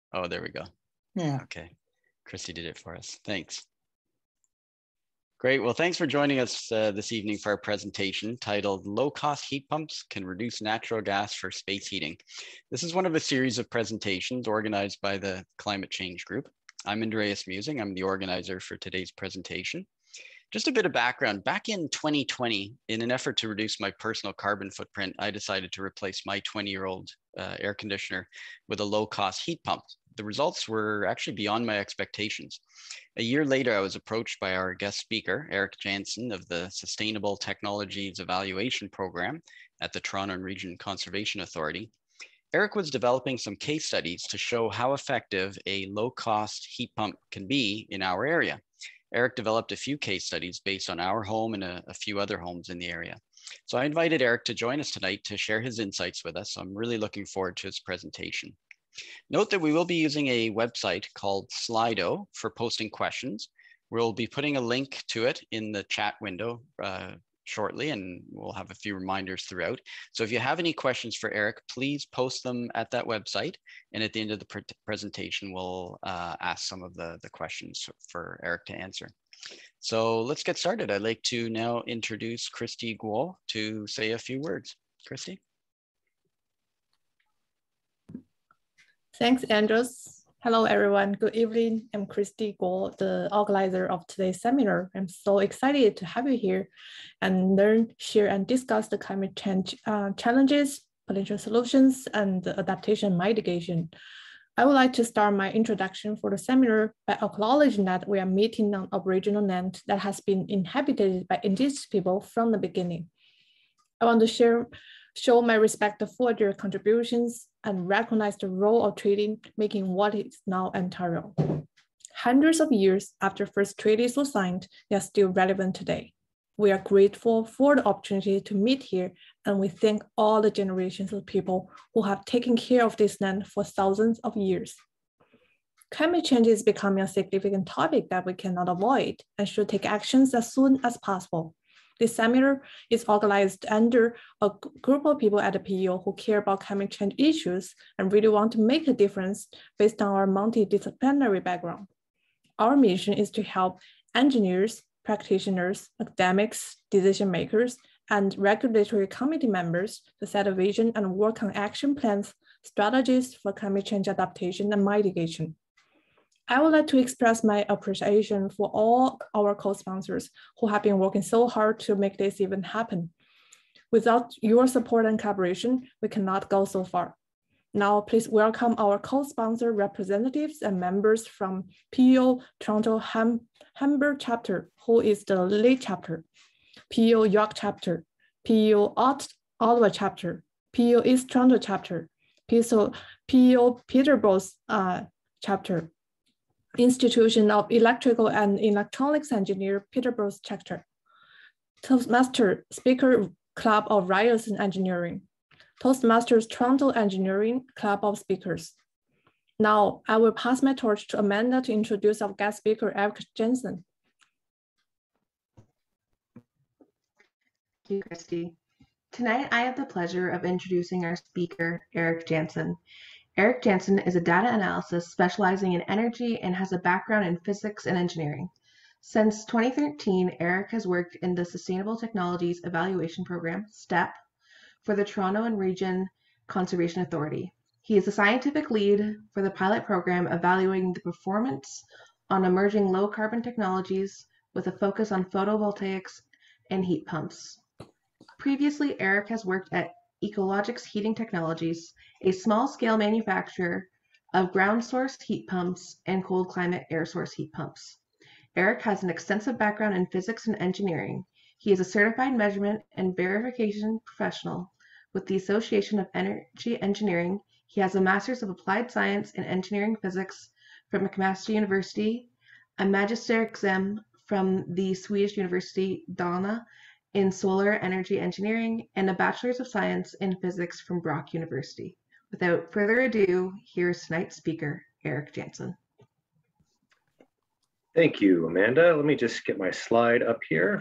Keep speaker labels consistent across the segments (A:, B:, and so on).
A: Oh, there we go.
B: Yeah.
A: Okay. Christy did it for us. Thanks. Great. Well, thanks for joining us this evening for our presentation titled Low-Cost Heat Pumps Can Reduce Natural Gas for Space Heating. This is one of a series of presentations organized by the Climate Change Group. I'm Andreas Musing. I'm the organizer for today's presentation. Just a bit of background. Back in 2020, in an effort to reduce my personal carbon footprint, I decided to replace my 20-year-old air conditioner with a low-cost heat pump. The results were actually beyond my expectations. A year later, I was approached by our guest speaker, Eric Jansen of the Sustainable Technologies Evaluation Program at the Toronto and Region Conservation Authority. Eric was developing some case studies to show how effective a low-cost heat pump can be in our area. Eric developed a few case studies based on our home and a few other homes in the area. So I invited Eric to join us tonight to share his insights with us. So I'm really looking forward to his presentation. Note that we will be using a website called Slido for posting questions. We'll be putting a link to it in the chat window shortly, and we'll have a few reminders throughout. So if you have any questions for Eric, please post them at that website. And at the end of the presentation, we'll ask some of the questions for Eric to answer. So let's get started. I'd like to now introduce Christy Guo to say a few words. Christy.
C: Thanks, Andrews. Hello, everyone. Good evening. I'm Christy Guo, the organizer of today's seminar. I'm so excited to have you here and learn, share, and discuss the climate change challenges, potential solutions, and adaptation mitigation. I would like to start my introduction for the seminar by acknowledging that we are meeting on Aboriginal land that has been inhabited by Indigenous people from the beginning. I want to show my respect for their contributions and recognize the role of treaty making what is now Ontario. Hundreds of years after first treaties were signed, they are still relevant today. We are grateful for the opportunity to meet here, and we thank all the generations of people who have taken care of this land for thousands of years. Climate change is becoming a significant topic that we cannot avoid and should take actions as soon as possible. This seminar is organized under a group of people at the PEO who care about climate change issues and really want to make a difference based on our multidisciplinary background. Our mission is to help engineers, practitioners, academics, decision makers, and regulatory committee members to set a vision and work on action plans, strategies for climate change adaptation and mitigation. I would like to express my appreciation for all our co-sponsors who have been working so hard to make this event happen. Without your support and collaboration, we cannot go so far. Now, please welcome our co-sponsor representatives and members from PEO Toronto Hamburg chapter, who is the lead chapter, PEO York chapter, PEO Ottawa chapter, PEO East Toronto chapter, PEO Peterborough chapter, Institution of Electrical and Electronics Engineer, Peterborough chapter, Toastmaster Speaker Club of Ryerson Engineering, Toastmasters Toronto Engineering Club of Speakers. Now, I will pass my torch to Amanda to introduce our guest speaker, Eric Jansen.
D: Thank you, Christy. Tonight, I have the pleasure of introducing our speaker, Eric Jansen. Eric Jansen is a data analyst specializing in energy and has a background in physics and engineering. Since 2013, Eric has worked in the Sustainable Technologies Evaluation Program, STEP, for the Toronto and Region Conservation Authority. He is the scientific lead for the pilot program evaluating the performance on emerging low-carbon technologies with a focus on photovoltaics and heat pumps. Previously, Eric has worked at Ecologics Heating Technologies, a small-scale manufacturer of ground source heat pumps and cold climate air source heat pumps. Eric has an extensive background in physics and engineering. He is a certified measurement and verification professional with the Association of Energy Engineering. He has a Master's of Applied Science in Engineering Physics from McMaster University, a Magister exam from the Swedish University Dalarna in Solar Energy Engineering, and a Bachelor's of Science in Physics from Brock University. Without further ado, here's tonight's speaker, Eric Jansen.
E: Thank you, Amanda. Let me just get my slide up here.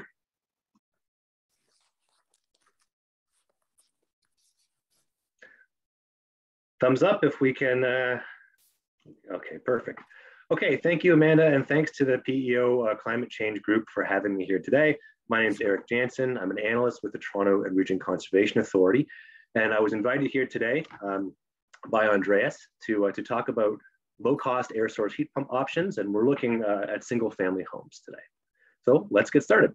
E: Thumbs up if we can Okay, perfect. Okay, thank you, Amanda, and thanks to the PEO Climate Change Group for having me here today. My name is Eric Jansen. I'm an analyst with the Toronto and Region Conservation Authority, and I was invited here today by Andreas to talk about low-cost air source heat pump options, and we're looking at single-family homes today. So let's get started.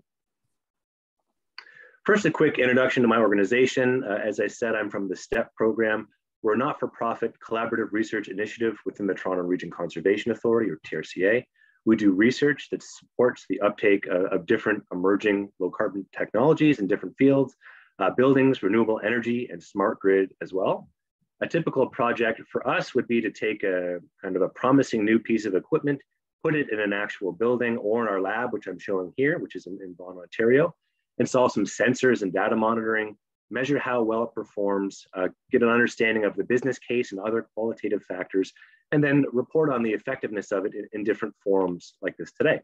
E: First, a quick introduction to my organization. As I said, I'm from the STEP program. We're a not-for-profit collaborative research initiative within the Toronto Region Conservation Authority, or TRCA. We do research that supports the uptake of different emerging low-carbon technologies in different fields, buildings, renewable energy, and smart grid as well. A typical project for us would be to take a kind of a promising new piece of equipment, put it in an actual building or in our lab, which I'm showing here, which is in Vaughan, Ontario, install some sensors and data monitoring, measure how well it performs, get an understanding of the business case and other qualitative factors, and then report on the effectiveness of it in different forums like this today.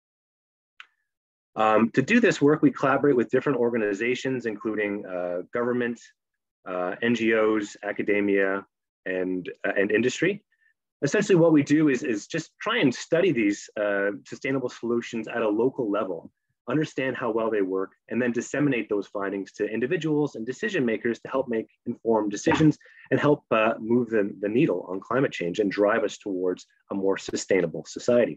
E: To do this work, we collaborate with different organizations, including government, NGOs, academia, and industry. Essentially what we do is just try and study these sustainable solutions at a local level, understand how well they work, and then disseminate those findings to individuals and decision makers to help make informed decisions and help move the needle on climate change and drive us towards a more sustainable society.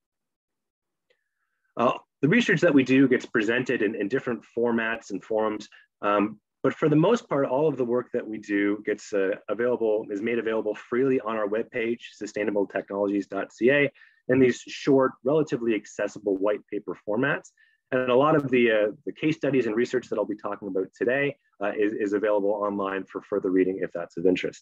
E: The research that we do gets presented in different formats and forums, but for the most part, all of the work that we do gets is made available freely on our webpage, sustainabletechnologies.ca, in these short, relatively accessible white paper formats. And a lot of the case studies and research that I'll be talking about today is available online for further reading if that's of interest.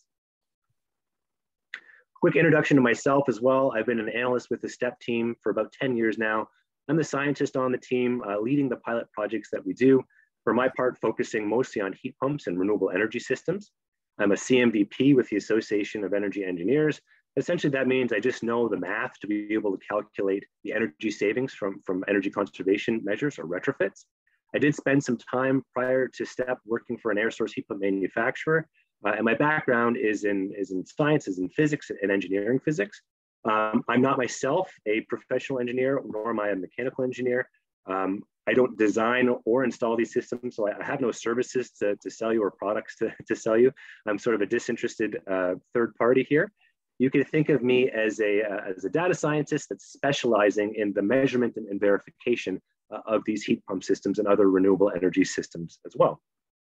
E: Quick introduction to myself as well. I've been an analyst with the STEP team for about 10 years now. I'm the scientist on the team leading the pilot projects that we do, for my part focusing mostly on heat pumps and renewable energy systems. I'm a CMVP with the Association of Energy Engineers. Essentially, that means I just know the math to be able to calculate the energy savings from energy conservation measures or retrofits. I did spend some time prior to STEP working for an air source heat pump manufacturer, and my background is in science, is in physics and engineering physics. I'm not myself a professional engineer, nor am I a mechanical engineer. I don't design or install these systems, so I have no services to sell you or products to sell you. I'm sort of a disinterested third party here. You can think of me as a data scientist that's specializing in the measurement and verification of these heat pump systems and other renewable energy systems as well.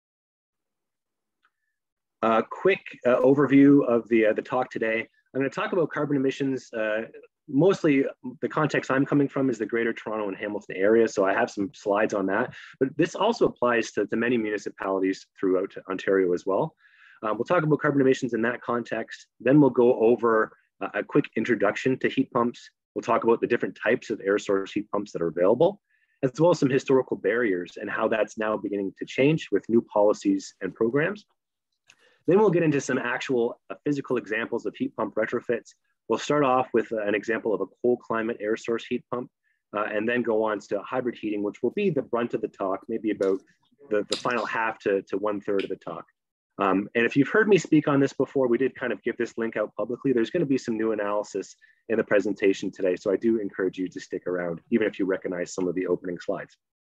E: A quick overview of the talk today. I'm going to talk about carbon emissions. Mostly the context I'm coming from is the Greater Toronto and Hamilton area, so I have some slides on that. But this also applies to many municipalities throughout Ontario as well. We'll talk about carbon emissions in that context. Then we'll go over a quick introduction to heat pumps. We'll talk about the different types of air source heat pumps that are available, as well as some historical barriers and how that's now beginning to change with new policies and programs. Then we'll get into some actual physical examples of heat pump retrofits. We'll start off with an example of a cold climate air source heat pump, and then go on to hybrid heating, which will be the brunt of the talk, maybe about the final half to 1/3 of the talk. And if you've heard me speak on this before, we did kind of give this link out publicly. There's going to be some new analysis in the presentation today, so I do encourage you to stick around, even if you recognize some of the opening slides.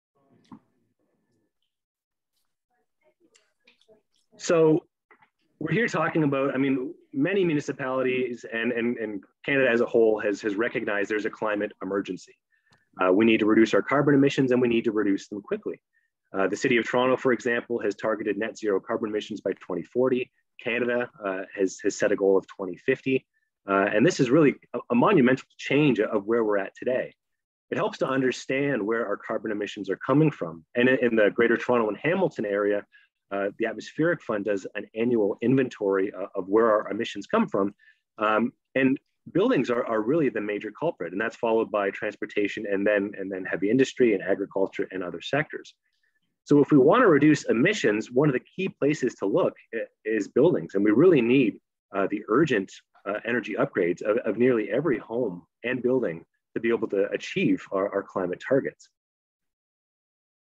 E: So we're here talking about, I mean, many municipalities and Canada as a whole has recognized there's a climate emergency. We need to reduce our carbon emissions and we need to reduce them quickly. The City of Toronto, for example, has targeted net zero carbon emissions by 2040. Canada has set a goal of 2050. And this is really a monumental change of where we're at today. It helps to understand where our carbon emissions are coming from. And in the Greater Toronto and Hamilton area, the Atmospheric Fund does an annual inventory of where our emissions come from. And buildings are really the major culprit, and that's followed by transportation and then heavy industry and agriculture and other sectors. So if we want to reduce emissions, one of the key places to look is buildings. And we really need the urgent energy upgrades of nearly every home and building to be able to achieve our climate targets.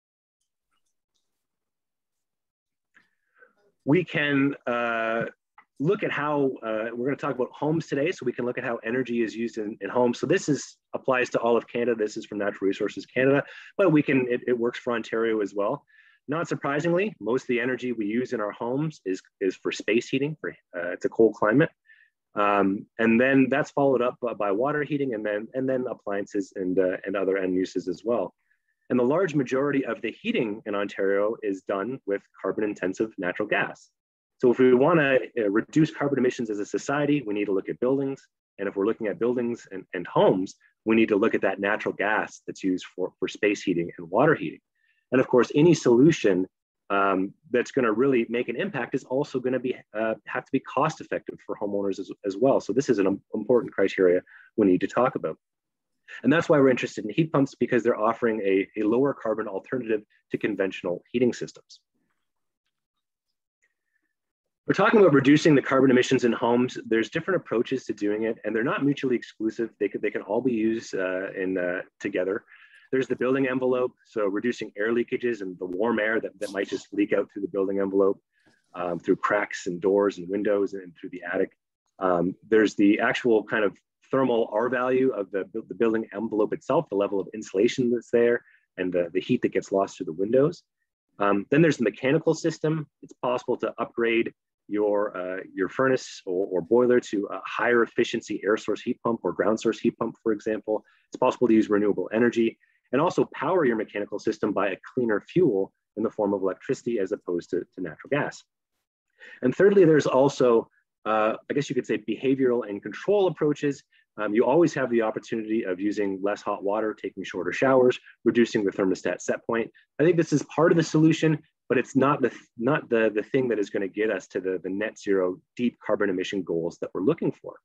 E: We can look at how, we're going to talk about homes today, so we can look at how energy is used in homes. So this applies to all of Canada. This is from Natural Resources Canada, but it works for Ontario as well. Not surprisingly, most of the energy we use in our homes is for space heating. It's a cold climate. And then that's followed up by water heating, and then appliances and other end uses as well. And the large majority of the heating in Ontario is done with carbon-intensive natural gas. So if we want to reduce carbon emissions as a society, we need to look at buildings. And if we're looking at buildings and homes, we need to look at that natural gas that's used for space heating and water heating. And of course, any solution that's going to really make an impact is also going to have to be cost effective for homeowners as well. So this is an important criteria we need to talk about. And that's why we're interested in heat pumps, because they're offering a lower carbon alternative to conventional heating systems. We're talking about reducing the carbon emissions in homes. There's different approaches to doing it, and they're not mutually exclusive. They can all be used together. There's the building envelope, so reducing air leakages and the warm air that might just leak out through the building envelope, through cracks and doors and windows and through the attic. There's the actual kind of thermal R value of the building envelope itself, the level of insulation that's there, and the heat that gets lost through the windows. Then there's the mechanical system. It's possible to upgrade your furnace or boiler to a higher efficiency air source heat pump or ground source heat pump, for example. It's possible to use renewable energy and also power your mechanical system by a cleaner fuel in the form of electricity as opposed to natural gas. And thirdly, there's also, I guess you could say, behavioral and control approaches. You always have the opportunity of using less hot water, taking shorter showers, reducing the thermostat set point. I think this is part of the solution, but it's not the thing that is going to get us to the net zero deep carbon emission goals that we're looking for.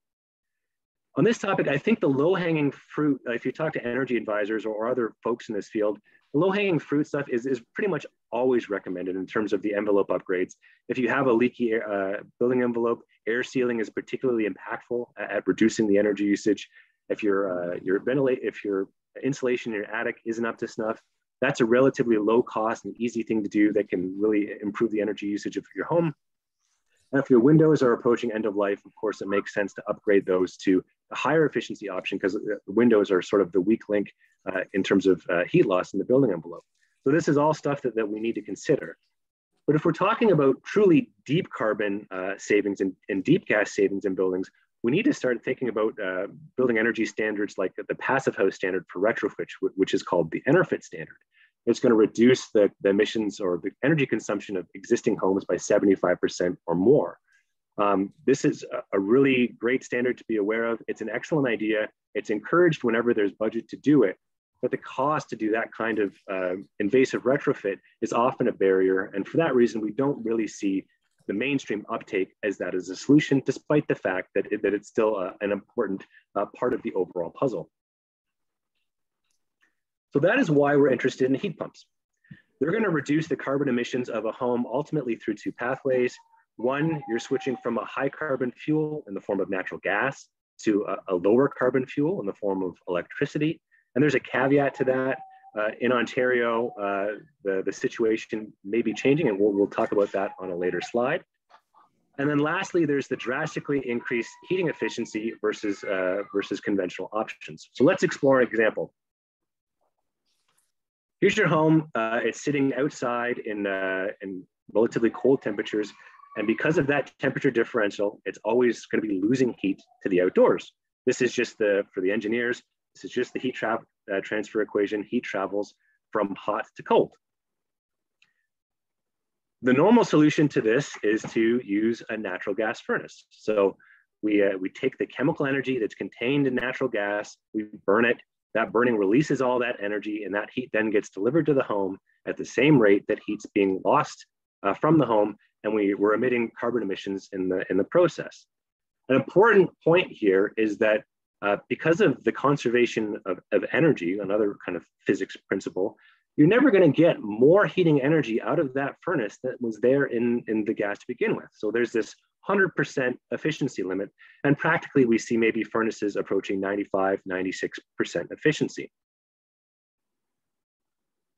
E: On this topic, I think the low-hanging fruit, if you talk to energy advisors or other folks in this field, the low-hanging fruit stuff is pretty much always recommended in terms of the envelope upgrades. If you have a leaky building envelope, air sealing is particularly impactful at reducing the energy usage. If your insulation in your attic isn't up to snuff, that's a relatively low cost and easy thing to do that can really improve the energy usage of your home. And if your windows are approaching end of life, of course, it makes sense to upgrade those to a higher efficiency option, because the windows are sort of the weak link in terms of heat loss in the building envelope. So this is all stuff that we need to consider. But if we're talking about truly deep carbon savings and deep gas savings in buildings, we need to start thinking about building energy standards like the passive house standard for retrofit, which is called the EnerFit standard. It's going to reduce the emissions or the energy consumption of existing homes by 75% or more. This is a really great standard to be aware of. It's an excellent idea. It's encouraged whenever there's budget to do it, but the cost to do that kind of invasive retrofit is often a barrier. And for that reason, we don't really see the mainstream uptake as that is a solution, despite the fact that it's still an important part of the overall puzzle. So that is why we're interested in heat pumps. They're going to reduce the carbon emissions of a home ultimately through two pathways. One, you're switching from a high carbon fuel in the form of natural gas to a lower carbon fuel in the form of electricity. And there's a caveat to that. In Ontario, the situation may be changing, and we'll talk about that on a later slide. And then lastly, there's the drastically increased heating efficiency versus conventional options. So let's explore an example. Here's your home. It's sitting outside in relatively cold temperatures. And because of that temperature differential, it's always going to be losing heat to the outdoors. This is just for the engineers, this is just the heat transfer equation. Heat travels from hot to cold. The normal solution to this is to use a natural gas furnace. So we take the chemical energy that's contained in natural gas, we burn it. That burning releases all that energy, and that heat then gets delivered to the home at the same rate that heat's being lost from the home, and we're emitting carbon emissions in the process. An important point here is that because of the conservation of energy, another kind of physics principle, you're never going to get more heating energy out of that furnace that was there in the gas to begin with. So there's this 100% efficiency limit, and practically we see maybe furnaces approaching 95, 96% efficiency.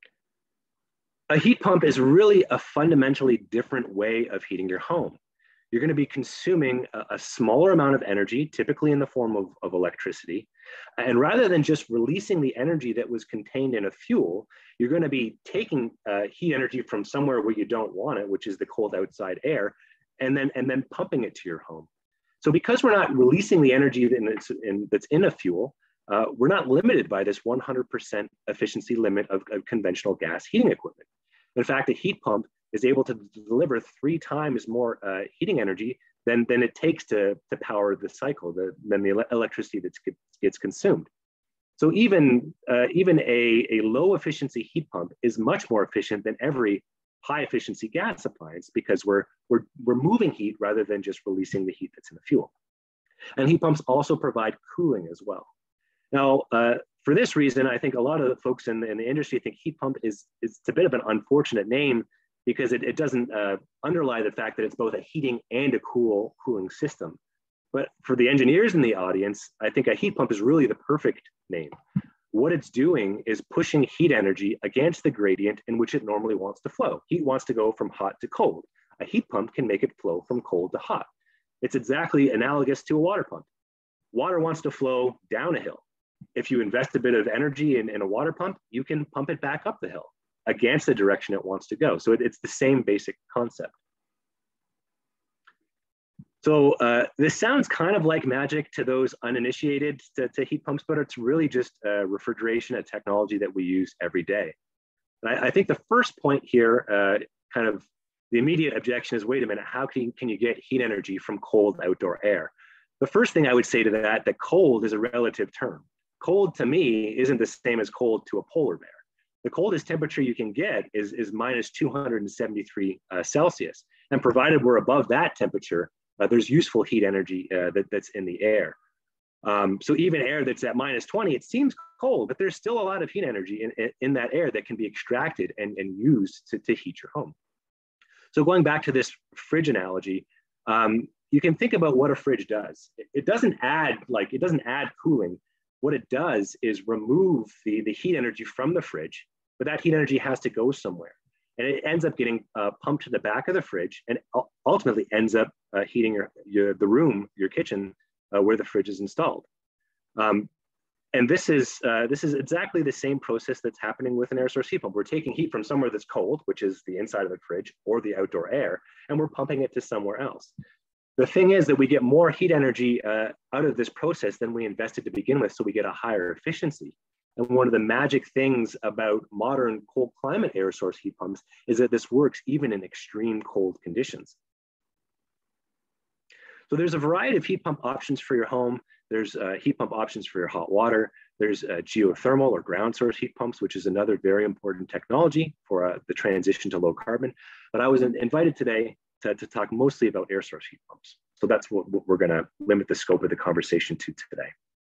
E: A heat pump is really a fundamentally different way of heating your home. you're going to be consuming a smaller amount of energy, typically in the form of electricity. And rather than just releasing the energy that was contained in a fuel, you're going to be taking heat energy from somewhere where you don't want it, which is the cold outside air, and then pumping it to your home. So because we're not releasing the energy that's in a fuel, we're not limited by this 100% efficiency limit of conventional gas heating equipment. In fact, a heat pump is able to deliver 3 times more heating energy than it takes to power the cycle, than the electricity that gets consumed. So even a low efficiency heat pump is much more efficient than every high efficiency gas appliance, because we're moving heat rather than just releasing the heat that's in the fuel. And heat pumps also provide cooling as well. Now, for this reason, I think a lot of the folks in the industry think heat pump is a bit of an unfortunate name, because it doesn't underlie the fact that it's both a heating and a cooling system. But for the engineers in the audience, I think a heat pump is really the perfect name. What it's doing is pushing heat energy against the gradient in which it normally wants to flow. Heat wants to go from hot to cold. A heat pump can make it flow from cold to hot. It's exactly analogous to a water pump. Water wants to flow down a hill. If you invest a bit of energy in a water pump, you can pump it back up the hill against the direction it wants to go. So it's the same basic concept. So this sounds kind of like magic to those uninitiated to heat pumps, but it's really just refrigeration, a technology that we use every day. And I think the first point here, kind of the immediate objection is, wait a minute, how can you get heat energy from cold outdoor air? The first thing I would say to that cold is a relative term. Cold to me isn't the same as cold to a polar bear. The coldest temperature you can get is minus 273 Celsius. And provided we're above that temperature, there's useful heat energy that's in the air. So even air that's at minus 20, it seems cold, but there's still a lot of heat energy in that air that can be extracted and used to heat your home. So going back to this fridge analogy, you can think about what a fridge does. It doesn't add cooling. What it does is remove the heat energy from the fridge, but that heat energy has to go somewhere. And it ends up getting pumped to the back of the fridge, and ultimately ends up heating the room, your kitchen, where the fridge is installed. And this is exactly the same process that's happening with an air source heat pump. We're taking heat from somewhere that's cold, which is the inside of the fridge or the outdoor air, and we're pumping it to somewhere else. The thing is that we get more heat energy out of this process than we invested to begin with, so we get a higher efficiency. And one of the magic things about modern cold climate air source heat pumps is that this works even in extreme cold conditions. So there's a variety of heat pump options for your home. There's heat pump options for your hot water. There's geothermal or ground source heat pumps, which is another very important technology for the transition to low carbon. But I was invited today to talk mostly about air source heat pumps. So that's what we're going to limit the scope of the conversation to today.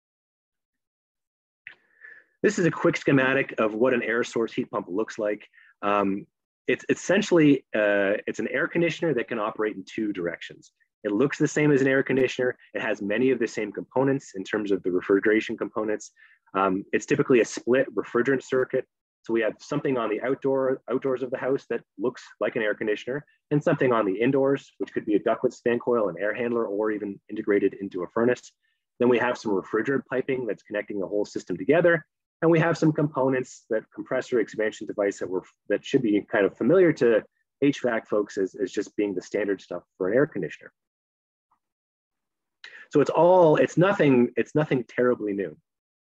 E: This is a quick schematic of what an air source heat pump looks like. It's essentially, it's an air conditioner that can operate in 2 directions. It looks the same as an air conditioner. It has many of the same components in terms of the refrigeration components. It's typically a split refrigerant circuit. So we have something on the outdoors of the house that looks like an air conditioner, and something on the indoors, which could be a ductless fan coil, an air handler, or even integrated into a furnace. Then we have some refrigerant piping that's connecting the whole system together. And we have some components, that compressor expansion device that should be kind of familiar to HVAC folks as just being the standard stuff for an air conditioner. So it's nothing terribly new.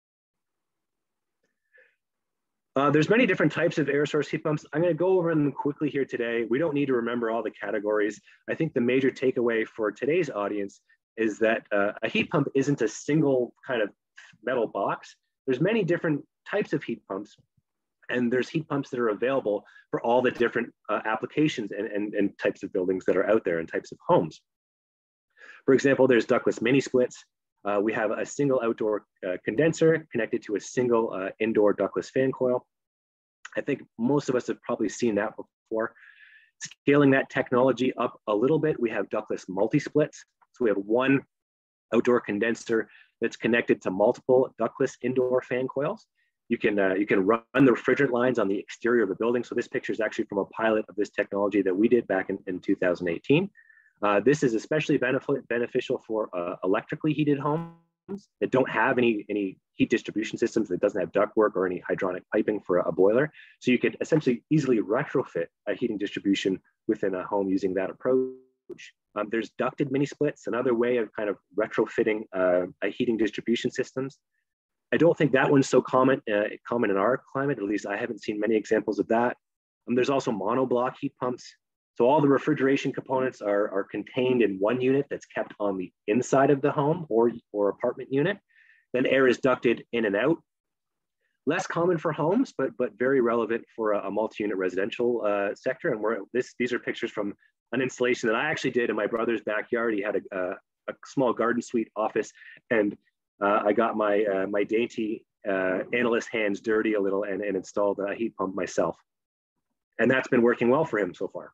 E: There's many different types of air source heat pumps. I'm going to go over them quickly here today. We don't need to remember all the categories. I think the major takeaway for today's audience is that a heat pump isn't a single kind of metal box. There's many different types of heat pumps, and there's heat pumps that are available for all the different applications and types of buildings that are out there and types of homes. For example, there's ductless mini splits. We have a single outdoor condenser connected to a single indoor ductless fan coil. I think most of us have probably seen that before. Scaling that technology up a little bit, we have ductless multi-splits. So we have one outdoor condenser that's connected to multiple ductless indoor fan coils. You can run the refrigerant lines on the exterior of a building. So this picture is actually from a pilot of this technology that we did back in 2018. This is especially beneficial for electrically heated homes that don't have any heat distribution systems, that doesn't have ductwork or any hydronic piping for a boiler. So you could essentially easily retrofit a heating distribution within a home using that approach. There's ducted mini splits, another way of kind of retrofitting a heating distribution systems. I don't think that one's so common in our climate. At least I haven't seen many examples of that. There's also monoblock heat pumps. So all the refrigeration components are contained in one unit that's kept on the inside of the home or apartment unit. Then air is ducted in and out. Less common for homes, but very relevant for a multi-unit residential sector. And these are pictures from an installation that I actually did in my brother's backyard. He had a small garden suite office, and I got my dainty analyst hands dirty a little and installed a heat pump myself. And that's been working well for him so far.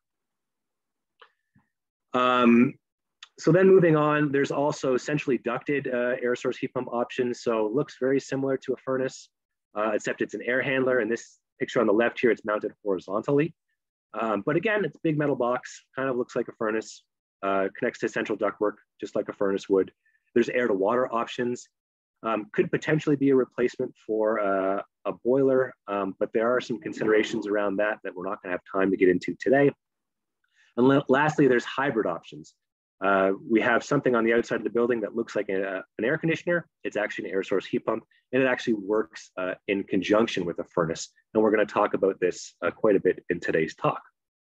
E: So then moving on, there's also centrally ducted air source heat pump options. So it looks very similar to a furnace, except it's an air handler. In this picture on the left here, it's mounted horizontally. But again, it's a big metal box, kind of looks like a furnace, connects to central ductwork, just like a furnace would. There's air to water options. Could potentially be a replacement for a boiler, but there are some considerations around that we're not gonna have time to get into today. And lastly, there's hybrid options. We have something on the outside of the building that looks like an air conditioner. It's actually an air source heat pump, and it actually works in conjunction with a furnace. And we're going to talk about this quite a bit in today's talk.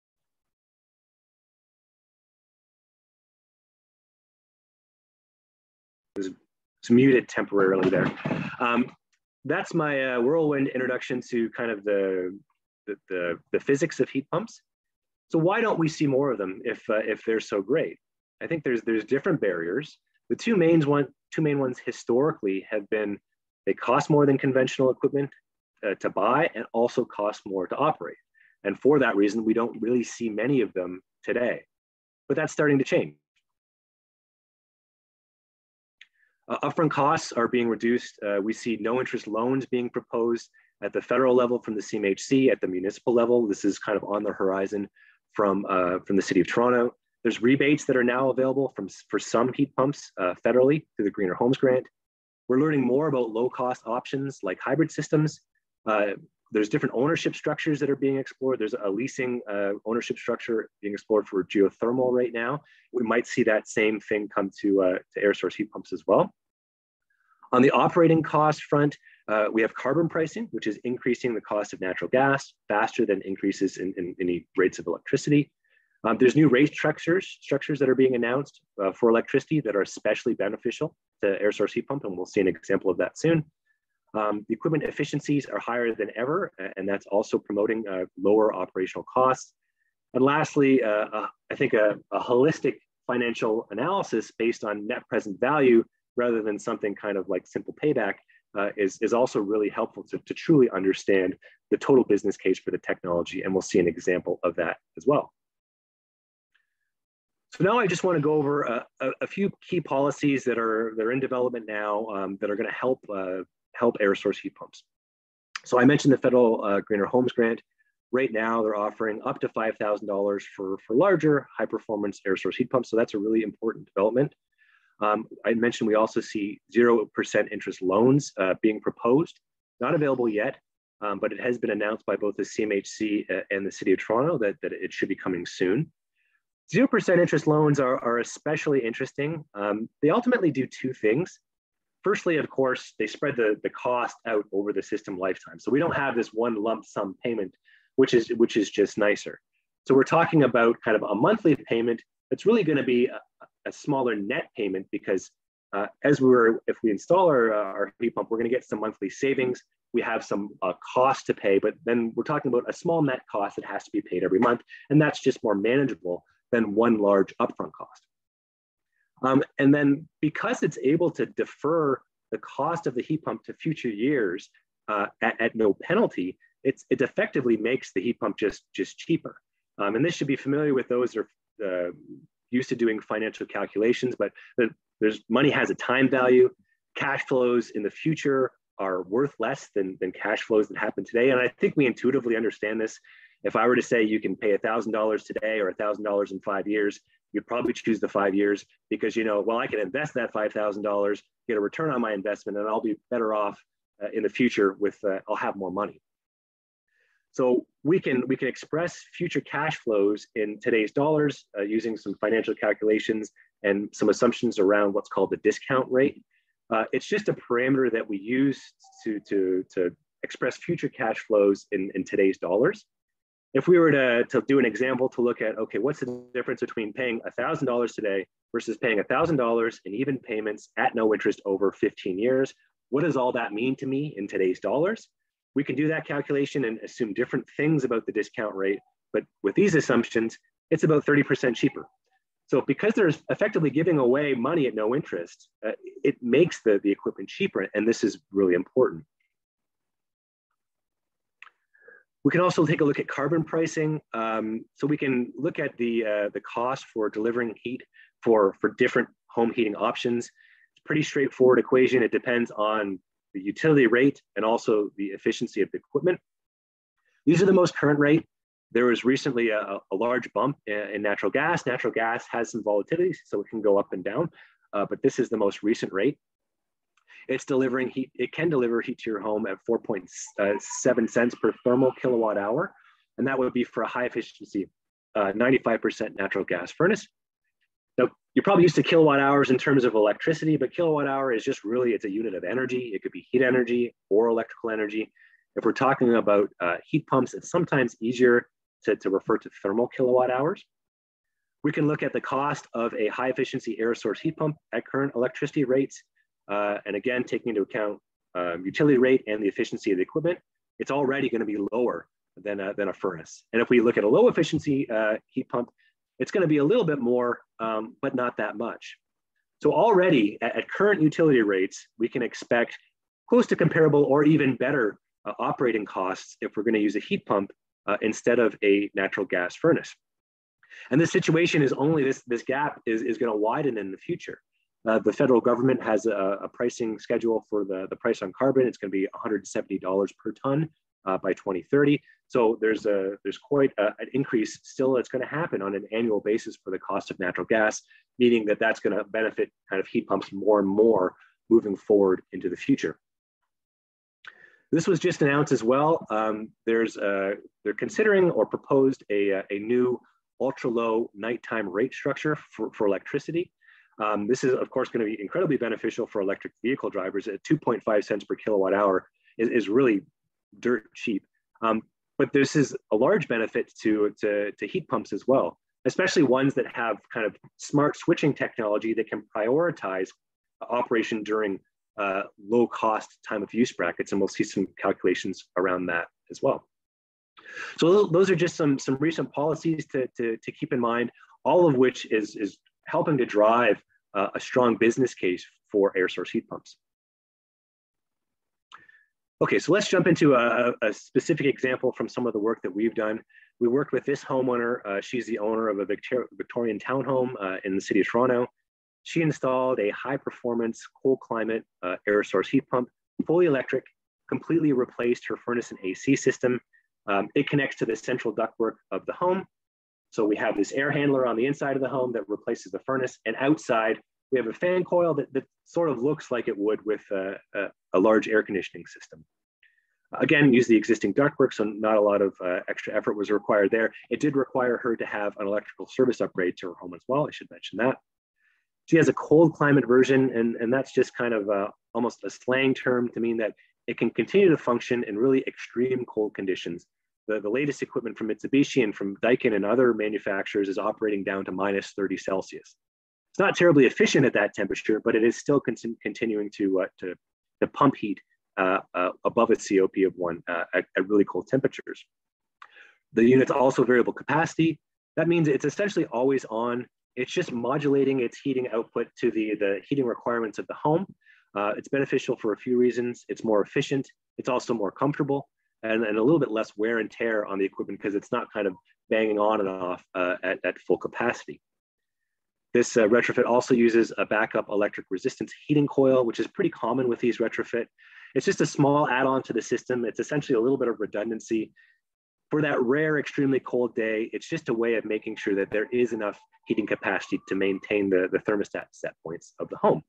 E: It's muted temporarily there. That's my whirlwind introduction to kind of the physics of heat pumps. So why don't we see more of them if they're so great? I think there's different barriers. The two main ones historically have been they cost more than conventional equipment to buy and also cost more to operate. And for that reason, we don't really see many of them today. But that's starting to change. Upfront costs are being reduced. We see no interest loans being proposed at the federal level from the CMHC, at the municipal level. This is kind of on the horizon from the City of Toronto. There's rebates that are now available for some heat pumps federally through the Greener Homes Grant. We're learning more about low-cost options like hybrid systems. There's different ownership structures that are being explored. There's a leasing ownership structure being explored for geothermal right now. We might see that same thing come to air source heat pumps as well. On the operating cost front, we have carbon pricing, which is increasing the cost of natural gas faster than increases in any rates of electricity. There's new rate structures that are being announced for electricity that are especially beneficial to air source heat pump, and we'll see an example of that soon. The equipment efficiencies are higher than ever, and that's also promoting lower operational costs. And lastly, I think a holistic financial analysis based on net present value rather than something kind of like simple payback is also really helpful to truly understand the total business case for the technology, and we'll see an example of that as well. So now I just want to go over a few key policies that are in development now that are going to help air source heat pumps. So I mentioned the federal Greener Homes Grant. Right now, they're offering up to $5,000 for larger high performance air source heat pumps. So that's a really important development. I mentioned we also see 0% interest loans being proposed, not available yet, but it has been announced by both the CMHC and the City of Toronto that it should be coming soon. 0% interest loans are especially interesting. They ultimately do two things. Firstly, of course, they spread the cost out over the system lifetime. So we don't have this one lump sum payment, which is just nicer. So we're talking about kind of a monthly payment that's really going to be a smaller net payment because if we install our heat pump, we're going to get some monthly savings. We have some cost to pay, but then we're talking about a small net cost that has to be paid every month, and that's just more manageable than one large upfront cost. And then because it's able to defer the cost of the heat pump to future years at no penalty, it effectively makes the heat pump just cheaper. And this should be familiar with those who are used to doing financial calculations, but money has a time value. Cash flows in the future are worth less than cash flows that happen today. And I think we intuitively understand this. If I were to say you can pay $1,000 today or $1,000 in 5 years, you'd probably choose the 5 years because, you know, well, I can invest that $5,000, get a return on my investment, and I'll be better off in the future with, I'll have more money. So we can express future cash flows in today's dollars using some financial calculations and some assumptions around what's called the discount rate. It's just a parameter that we use to express future cash flows in today's dollars. If we were to do an example to look at, okay, what's the difference between paying $1,000 today versus paying $1,000 in even payments at no interest over 15 years? What does all that mean to me in today's dollars? We can do that calculation and assume different things about the discount rate, but with these assumptions, it's about 30% cheaper. So because there's effectively giving away money at no interest, it makes the equipment cheaper, and this is really important. We can also take a look at carbon pricing. So we can look at the cost for delivering heat for different home heating options. It's a pretty straightforward equation. It depends on the utility rate and also the efficiency of the equipment. These are the most current rate. There was recently a large bump in natural gas. Natural gas has some volatility, so it can go up and down, but this is the most recent rate. It's delivering heat. It can deliver heat to your home at 4.7 cents per thermal kilowatt hour, and that would be for a high efficiency 95% natural gas furnace. Now, you're probably used to kilowatt hours in terms of electricity, but kilowatt hour is just really, it's a unit of energy. It could be heat energy or electrical energy. If we're talking about heat pumps, it's sometimes easier to refer to thermal kilowatt hours. We can look at the cost of a high efficiency air source heat pump at current electricity rates. And again, taking into account utility rate and the efficiency of the equipment, it's already going to be lower than a furnace. And if we look at a low efficiency heat pump, it's going to be a little bit more, but not that much. So already at current utility rates, we can expect close to comparable or even better operating costs if we're going to use a heat pump instead of a natural gas furnace. And this situation is only, this gap is going to widen in the future. The federal government has a pricing schedule for the price on carbon. It's going to be $170 per ton by 2030. So there's quite an increase still that's going to happen on an annual basis for the cost of natural gas, meaning that that's going to benefit kind of heat pumps more and more moving forward into the future. This was just announced as well. They're considering or proposed a new ultra-low nighttime rate structure for electricity. This is, of course, going to be incredibly beneficial for electric vehicle drivers. At 2.5 cents per kilowatt hour is really dirt cheap. But this is a large benefit to heat pumps as well, especially ones that have kind of smart switching technology that can prioritize operation during low cost time of use brackets. And we'll see some calculations around that as well. So those are just some recent policies to keep in mind, all of which is helping to drive a strong business case for air source heat pumps. Okay, so let's jump into a specific example from some of the work that we've done. We worked with this homeowner. She's the owner of a Victorian townhome in the city of Toronto. She installed a high performance cold climate air source heat pump, fully electric, completely replaced her furnace and AC system. It connects to the central ductwork of the home. So we have this air handler on the inside of the home that replaces the furnace, and outside we have a fan coil that sort of looks like it would with a large air conditioning system. Again, use the existing ductwork, so not a lot of extra effort was required there. It did require her to have an electrical service upgrade to her home as well. I should mention that. She has a cold climate version, and that's just kind of almost a slang term to mean that it can continue to function in really extreme cold conditions. The latest equipment from Mitsubishi and from Daikin and other manufacturers is operating down to minus 30 Celsius. It's not terribly efficient at that temperature, but it is still continuing to pump heat above a COP of 1 at really cold temperatures. The unit's also variable capacity. That means it's essentially always on. It's just modulating its heating output to the heating requirements of the home. It's beneficial for a few reasons. It's more efficient. It's also more comfortable and a little bit less wear and tear on the equipment because it's not kind of banging on and off at full capacity. This retrofit also uses a backup electric resistance heating coil, which is pretty common with these retrofit. It's just a small add-on to the system. It's essentially a little bit of redundancy. for that rare, extremely cold day, it's just a way of making sure that there is enough heating capacity to maintain the thermostat set points of the home.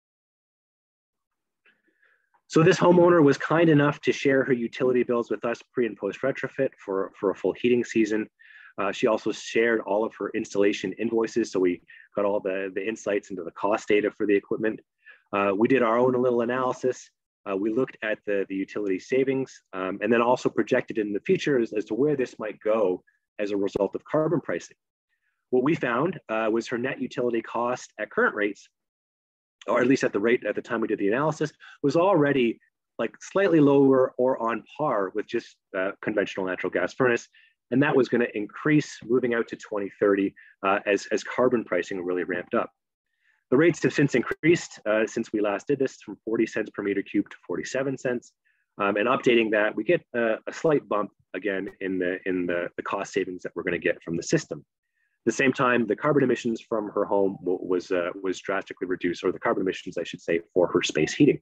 E: So this homeowner was kind enough to share her utility bills with us pre and post retrofit for a full heating season. She also shared all of her installation invoices, so we got all the insights into the cost data for the equipment. We did our own little analysis. We looked at the utility savings, and then also projected in the future as to where this might go as a result of carbon pricing. What we found was her net utility cost at current rates, or at least at the rate at the time we did the analysis, was already like slightly lower or on par with just conventional natural gas furnace. And that was going to increase moving out to 2030 as carbon pricing really ramped up. The rates have since increased since we last did this, from 40 cents per meter cubed to 47 cents. And updating that, we get a slight bump again in the cost savings that we're going to get from the system. At the same time, the carbon emissions from her home was drastically reduced, or the carbon emissions, I should say, for her space heating.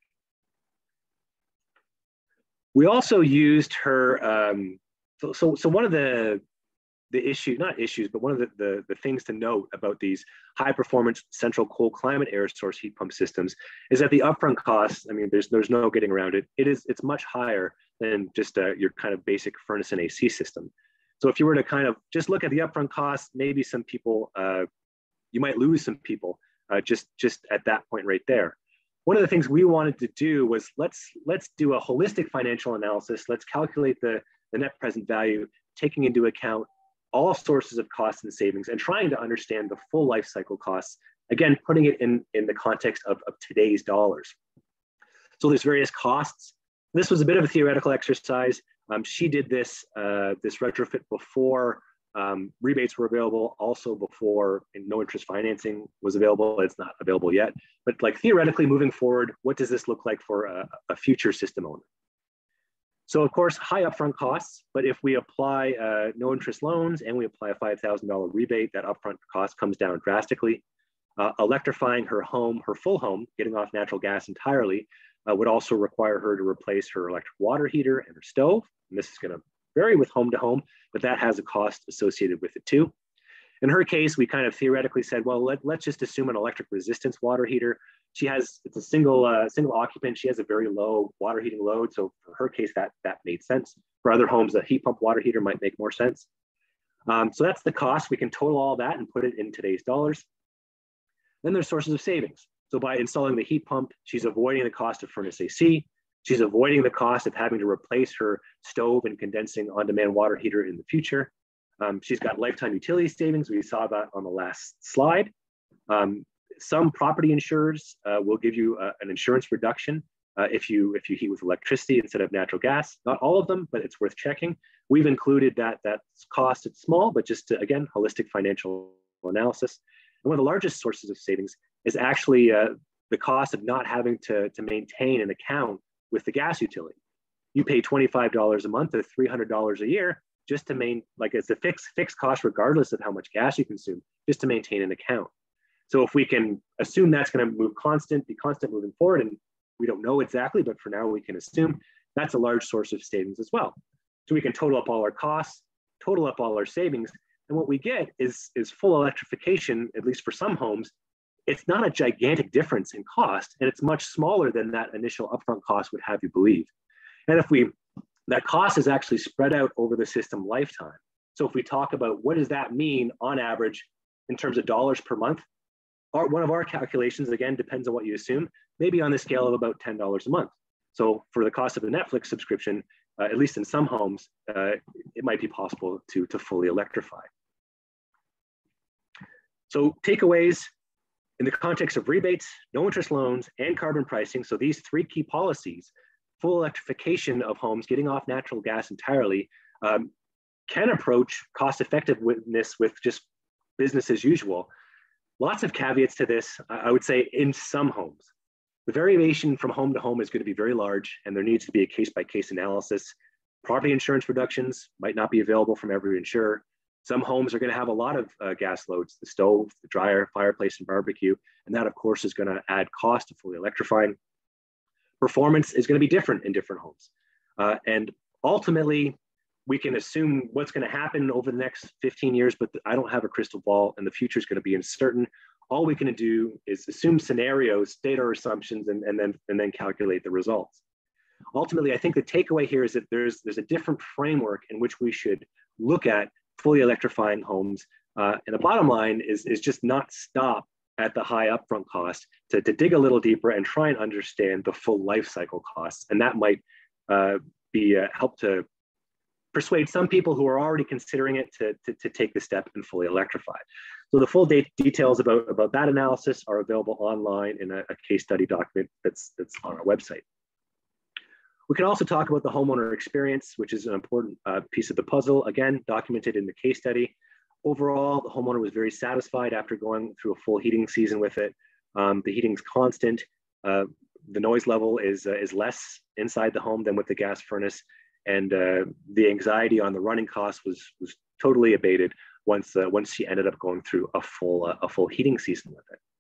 E: We also used her, so one of the issue, not issues, but one of the things to note about these high performance central cold climate air source heat pump systems is that the upfront costs, I mean, there's no getting around it. It's much higher than just your kind of basic furnace and AC system. So if you were to kind of just look at the upfront costs, maybe some people, you might lose some people just at that point right there. One of the things we wanted to do was let's do a holistic financial analysis. Let's calculate the net present value, taking into account all sources of costs and savings, and trying to understand the full life cycle costs, again, putting it in the context of today's dollars. So there's various costs. This was a bit of a theoretical exercise. She did this retrofit before rebates were available, also before no interest financing was available. It's not available yet, but like theoretically moving forward, what does this look like for a future system owner? So of course, high upfront costs, but if we apply no interest loans and we apply a $5,000 rebate, that upfront cost comes down drastically. Electrifying her home, her full home, getting off natural gas entirely, would also require her to replace her electric water heater and her stove. And this is going to vary with home to home, but that has a cost associated with it too. In her case, we kind of theoretically said, well, let's just assume an electric resistance water heater. It's a single occupant. She has a very low water heating load. So for her case, that made sense. For other homes, a heat pump water heater might make more sense. So that's the cost. We can total all that and put it in today's dollars. Then there's sources of savings. So by installing the heat pump, she's avoiding the cost of furnace AC. She's avoiding the cost of having to replace her stove and condensing on-demand water heater in the future. She's got lifetime utility savings. We saw that on the last slide. Some property insurers will give you an insurance reduction if you heat with electricity instead of natural gas. Not all of them, but it's worth checking. We've included that cost. It's small, but just to, again, holistic financial analysis. And one of the largest sources of savings is actually the cost of not having to maintain an account with the gas utility. You pay $25 a month or $300 a year just to it's a fixed cost regardless of how much gas you consume, just to maintain an account. So if we can assume that's going to be constant moving forward, and we don't know exactly, but for now we can assume that's a large source of savings as well. So we can total up all our costs, total up all our savings, and what we get is full electrification, at least for some homes. It's not a gigantic difference in cost, and it's much smaller than that initial upfront cost would have you believe. And that cost is actually spread out over the system lifetime. So if we talk about what does that mean on average in terms of dollars per month, one of our calculations, again, depends on what you assume, maybe on the scale of about $10 a month. So for the cost of a Netflix subscription, at least in some homes, it might be possible to fully electrify. So takeaways in the context of rebates, no interest loans, and carbon pricing. So these three key policies, full electrification of homes, getting off natural gas entirely, can approach cost effectiveness with just business as usual. Lots of caveats to this, I would say, in some homes. The variation from home to home is going to be very large, and there needs to be a case-by-case analysis. Property insurance reductions might not be available from every insurer. Some homes are going to have a lot of gas loads, the stove, the dryer, fireplace, and barbecue, and that, of course, is going to add cost to fully electrifying. Performance is going to be different in different homes. And ultimately, we can assume what's going to happen over the next 15 years, but I don't have a crystal ball and the future is going to be uncertain. All we can do is assume scenarios, state our assumptions, and then calculate the results. Ultimately, I think the takeaway here is that there's a different framework in which we should look at fully electrifying homes. And the bottom line is just not stop at the high upfront cost, to dig a little deeper and try and understand the full life cycle costs. And that might help to persuade some people who are already considering it to take the step and fully electrify. So the full details about that analysis are available online in a case study document that's on our website. We can also talk about the homeowner experience, which is an important piece of the puzzle, again, documented in the case study. Overall, the homeowner was very satisfied after going through a full heating season with it. The heating's constant. The noise level is less inside the home than with the gas furnace. And the anxiety on the running cost was totally abated once she ended up going through a full heating season with it.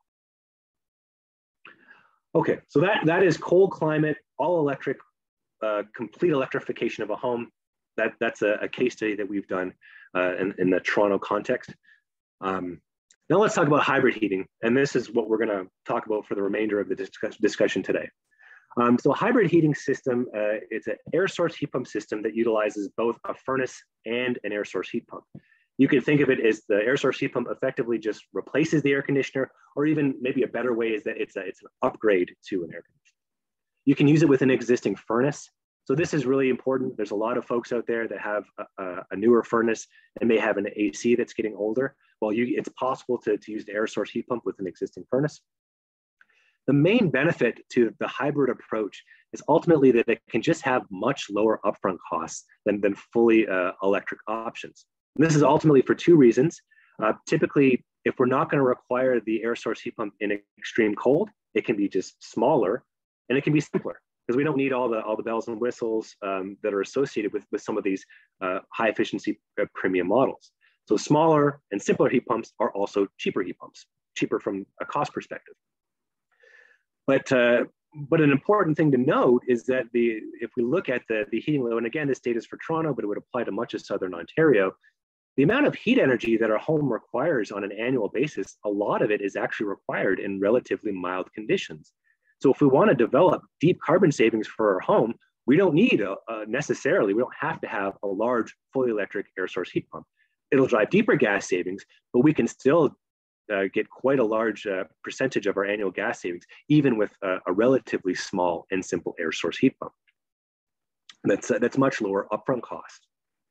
E: Okay, so that is cold climate, all electric, complete electrification of a home. That's a case study that we've done in the Toronto context. Now let's talk about hybrid heating, and this is what we're going to talk about for the remainder of the discussion today. So a hybrid heating system, it's an air source heat pump system that utilizes both a furnace and an air source heat pump. You can think of it as the air source heat pump effectively just replaces the air conditioner, or even maybe a better way is that it's an upgrade to an air conditioner. You can use it with an existing furnace. So this is really important. There's a lot of folks out there that have a newer furnace and may have an AC that's getting older. Well, it's possible to use the air source heat pump with an existing furnace. The main benefit to the hybrid approach is ultimately that it can just have much lower upfront costs than fully electric options. And this is ultimately for two reasons. Typically, if we're not going to require the air source heat pump in extreme cold, it can be just smaller and it can be simpler, because we don't need all the bells and whistles that are associated with some of these high efficiency premium models. So smaller and simpler heat pumps are also cheaper heat pumps, cheaper from a cost perspective. But an important thing to note is that if we look at the heating load, and again, this data is for Toronto, but it would apply to much of Southern Ontario, the amount of heat energy that our home requires on an annual basis, a lot of it is actually required in relatively mild conditions. So if we want to develop deep carbon savings for our home, we don't need necessarily, we don't have to have a large fully electric air source heat pump. It'll drive deeper gas savings, but we can still get quite a large percentage of our annual gas savings, even with a relatively small and simple air source heat pump. That's much lower upfront cost.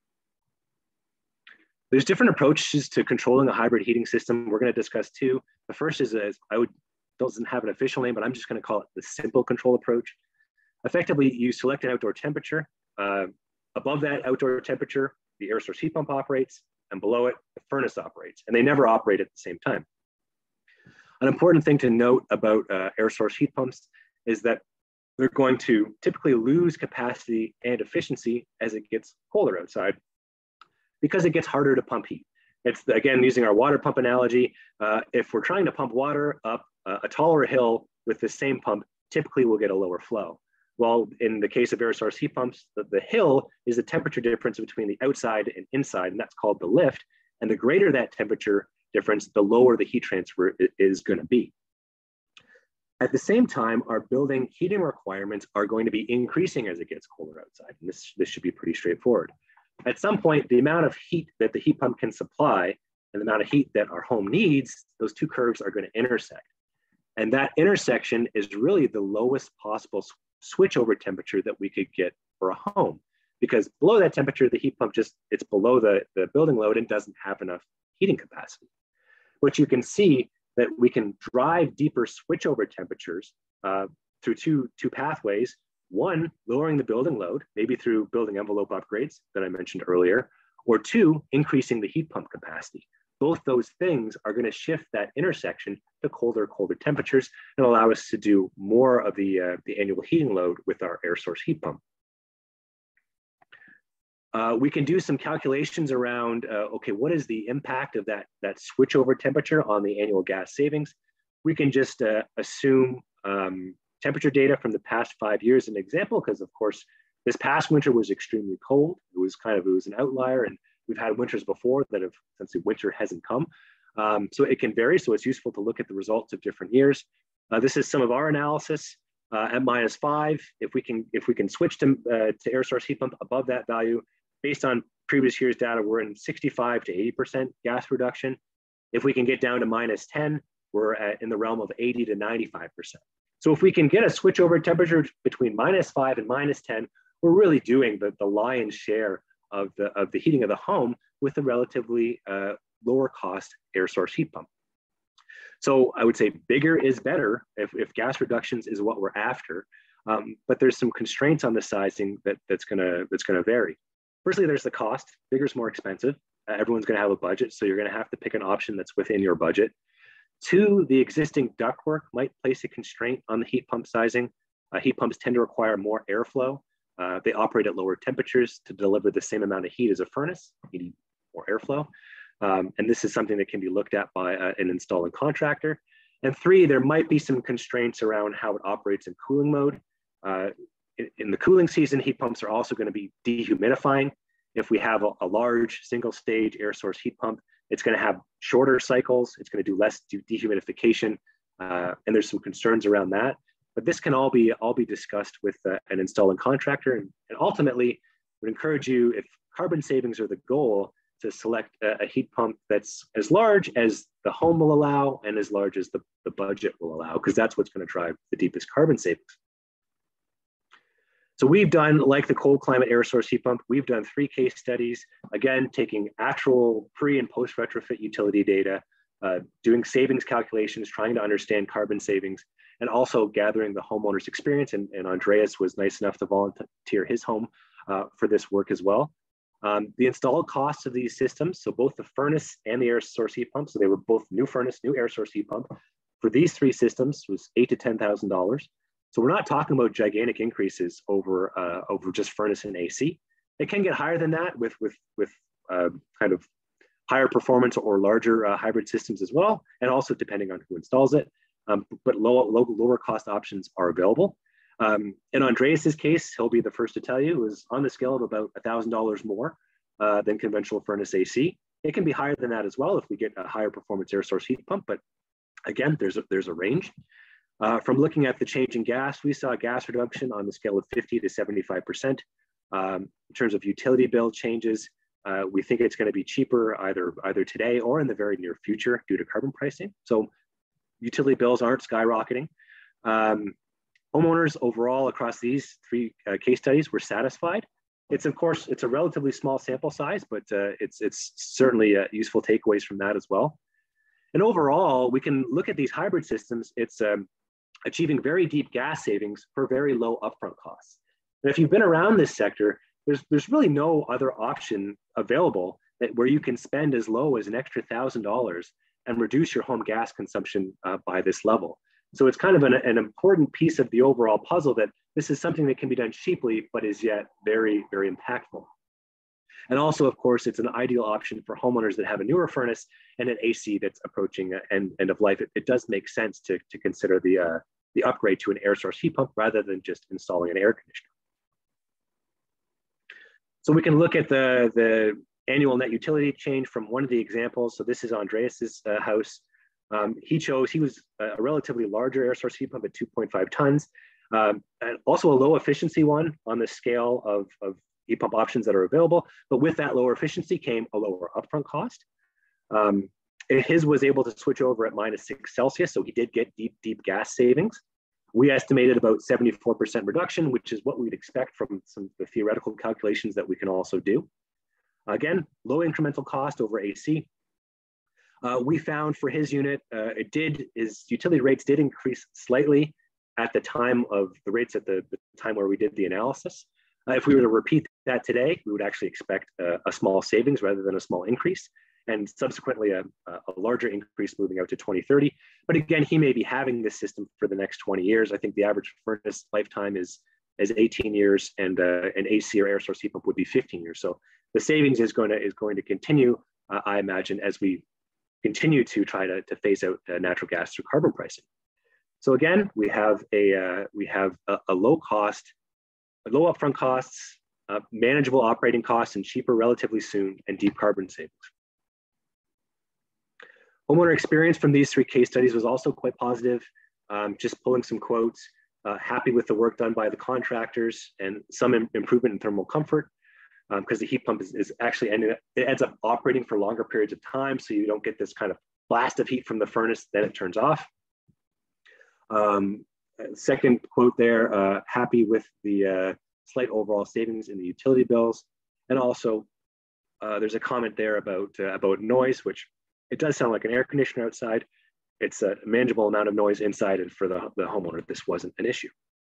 E: There's different approaches to controlling a hybrid heating system. We're going to discuss two. The first is doesn't have an official name, but I'm just going to call it the simple control approach. Effectively, you select an outdoor temperature. Above that outdoor temperature, the air source heat pump operates, and below it, the furnace operates, and they never operate at the same time. An important thing to note about air source heat pumps is that they're going to typically lose capacity and efficiency as it gets colder outside, because it gets harder to pump heat. It's, again, using our water pump analogy, if we're trying to pump water up a taller hill with the same pump, typically we'll get a lower flow. Well, in the case of air source heat pumps, the hill is the temperature difference between the outside and inside, and that's called the lift. And the greater that temperature difference, the lower the heat transfer is going to be. At the same time, our building heating requirements are going to be increasing as it gets colder outside. And this should be pretty straightforward. At some point, the amount of heat that the heat pump can supply and the amount of heat that our home needs, those two curves are going to intersect. And that intersection is really the lowest possible switchover temperature that we could get for a home, because below that temperature, the heat pump it's below the building load and doesn't have enough heating capacity. But you can see that we can drive deeper switchover temperatures through two pathways. One, lowering the building load, maybe through building envelope upgrades that I mentioned earlier, or two, increasing the heat pump capacity. Both those things are going to shift that intersection to colder temperatures and allow us to do more of the annual heating load with our air source heat pump. We can do some calculations around, okay, what is the impact of that switchover temperature on the annual gas savings? We can just assume temperature data from the past 5 years as an example, because of course, This past winter was extremely cold. It was an outlier, and we've had winters before that have, since the winter hasn't come. So it can vary. So it's useful to look at the results of different years. This is some of our analysis at -5. If we can switch to air source heat pump above that value, based on previous year's data, we're in 65 to 80% gas reduction. If we can get down to -10, we're in the realm of 80 to 95%. So if we can get a switch over temperature between -5 and -10, we're really doing the lion's share of the heating of the home with a relatively lower cost air source heat pump. So I would say bigger is better if gas reductions is what we're after, but there's some constraints on the sizing that's gonna vary. Firstly, there's the cost. Bigger is more expensive. Everyone's gonna have a budget, so you're gonna have to pick an option that's within your budget. Two, the existing ductwork might place a constraint on the heat pump sizing. Heat pumps tend to require more airflow. They operate at lower temperatures to deliver the same amount of heat as a furnace. You need more airflow. And this is something that can be looked at by an installing contractor. And three, there might be some constraints around how it operates in cooling mode. In the cooling season, heat pumps are also going to be dehumidifying. If we have a large single stage air source heat pump, it's going to have shorter cycles. It's going to do less dehumidification. And there's some concerns around that. But this can all be discussed with an installing contractor. And ultimately, would encourage you, if carbon savings are the goal, to select a heat pump that's as large as the home will allow and as large as the budget will allow, because that's what's going to drive the deepest carbon savings. So we've done, like the cold climate air source heat pump, we've done 3 case studies, again, taking actual pre and post retrofit utility data, doing savings calculations, trying to understand carbon savings, and also gathering the homeowner's experience. And Andreas was nice enough to volunteer his home for this work as well. The installed costs of these systems, so both the furnace and the air source heat pump, so they were both new furnace, new air source heat pump, for these 3 systems was $8,000 to $10,000. So we're not talking about gigantic increases over just furnace and AC. It can get higher than that with kind of higher performance or larger hybrid systems as well, and also depending on who installs it. But lower cost options are available. In Andreas's case, he'll be the first to tell you, is on the scale of about $1,000 more than conventional furnace AC. It can be higher than that as well if we get a higher performance air source heat pump, but again, there's a range. From looking at the change in gas, we saw gas reduction on the scale of 50 to 75%. In terms of utility bill changes, we think it's going to be cheaper either today or in the very near future due to carbon pricing. So utility bills aren't skyrocketing. Homeowners overall across these 3 case studies were satisfied. It's a relatively small sample size, but it's certainly useful takeaways from that as well. And overall, we can look at these hybrid systems. It's achieving very deep gas savings for very low upfront costs. And if you've been around this sector, there's really no other option available where you can spend as low as an extra $1,000 and reduce your home gas consumption by this level. So it's kind of an important piece of the overall puzzle that this is something that can be done cheaply, but is yet very, very impactful. And also, of course, it's an ideal option for homeowners that have a newer furnace and an AC that's approaching end of life. It does make sense to consider the upgrade to an air source heat pump rather than just installing an air conditioner. So we can look at the annual net utility change from one of the examples. So this is Andreas's house. He was a relatively larger air source heat pump at 2.5 tons, and also a low efficiency one on the scale of heat pump options that are available. But with that lower efficiency came a lower upfront cost. His was able to switch over at -6 Celsius, so he did get deep gas savings. We estimated about 74% reduction, which is what we'd expect from some of the theoretical calculations that we can also do. Again, low incremental cost over AC. We found for his unit, his utility rates did increase slightly at the time of the rates at the time where we did the analysis. If we were to repeat that today, we would actually expect a small savings rather than a small increase, and subsequently a larger increase moving out to 2030. But again, he may be having this system for the next 20 years. I think the average furnace lifetime is 18 years, and an AC or air source heat pump would be 15 years. So the savings is going to continue, I imagine, as we continue to try to phase out natural gas through carbon pricing. So again, we have a low cost, low upfront costs, manageable operating costs, and cheaper relatively soon, and deep carbon savings. Homeowner experience from these 3 case studies was also quite positive. Just pulling some quotes, happy with the work done by the contractors and some improvement in thermal comfort, because the heat pump is actually it ends up operating for longer periods of time, so you don't get this kind of blast of heat from the furnace, then it turns off. Second quote there, happy with the slight overall savings in the utility bills. And also there's a comment there about noise, which it does sound like an air conditioner outside. It's a manageable amount of noise inside, and for the homeowner, this wasn't an issue.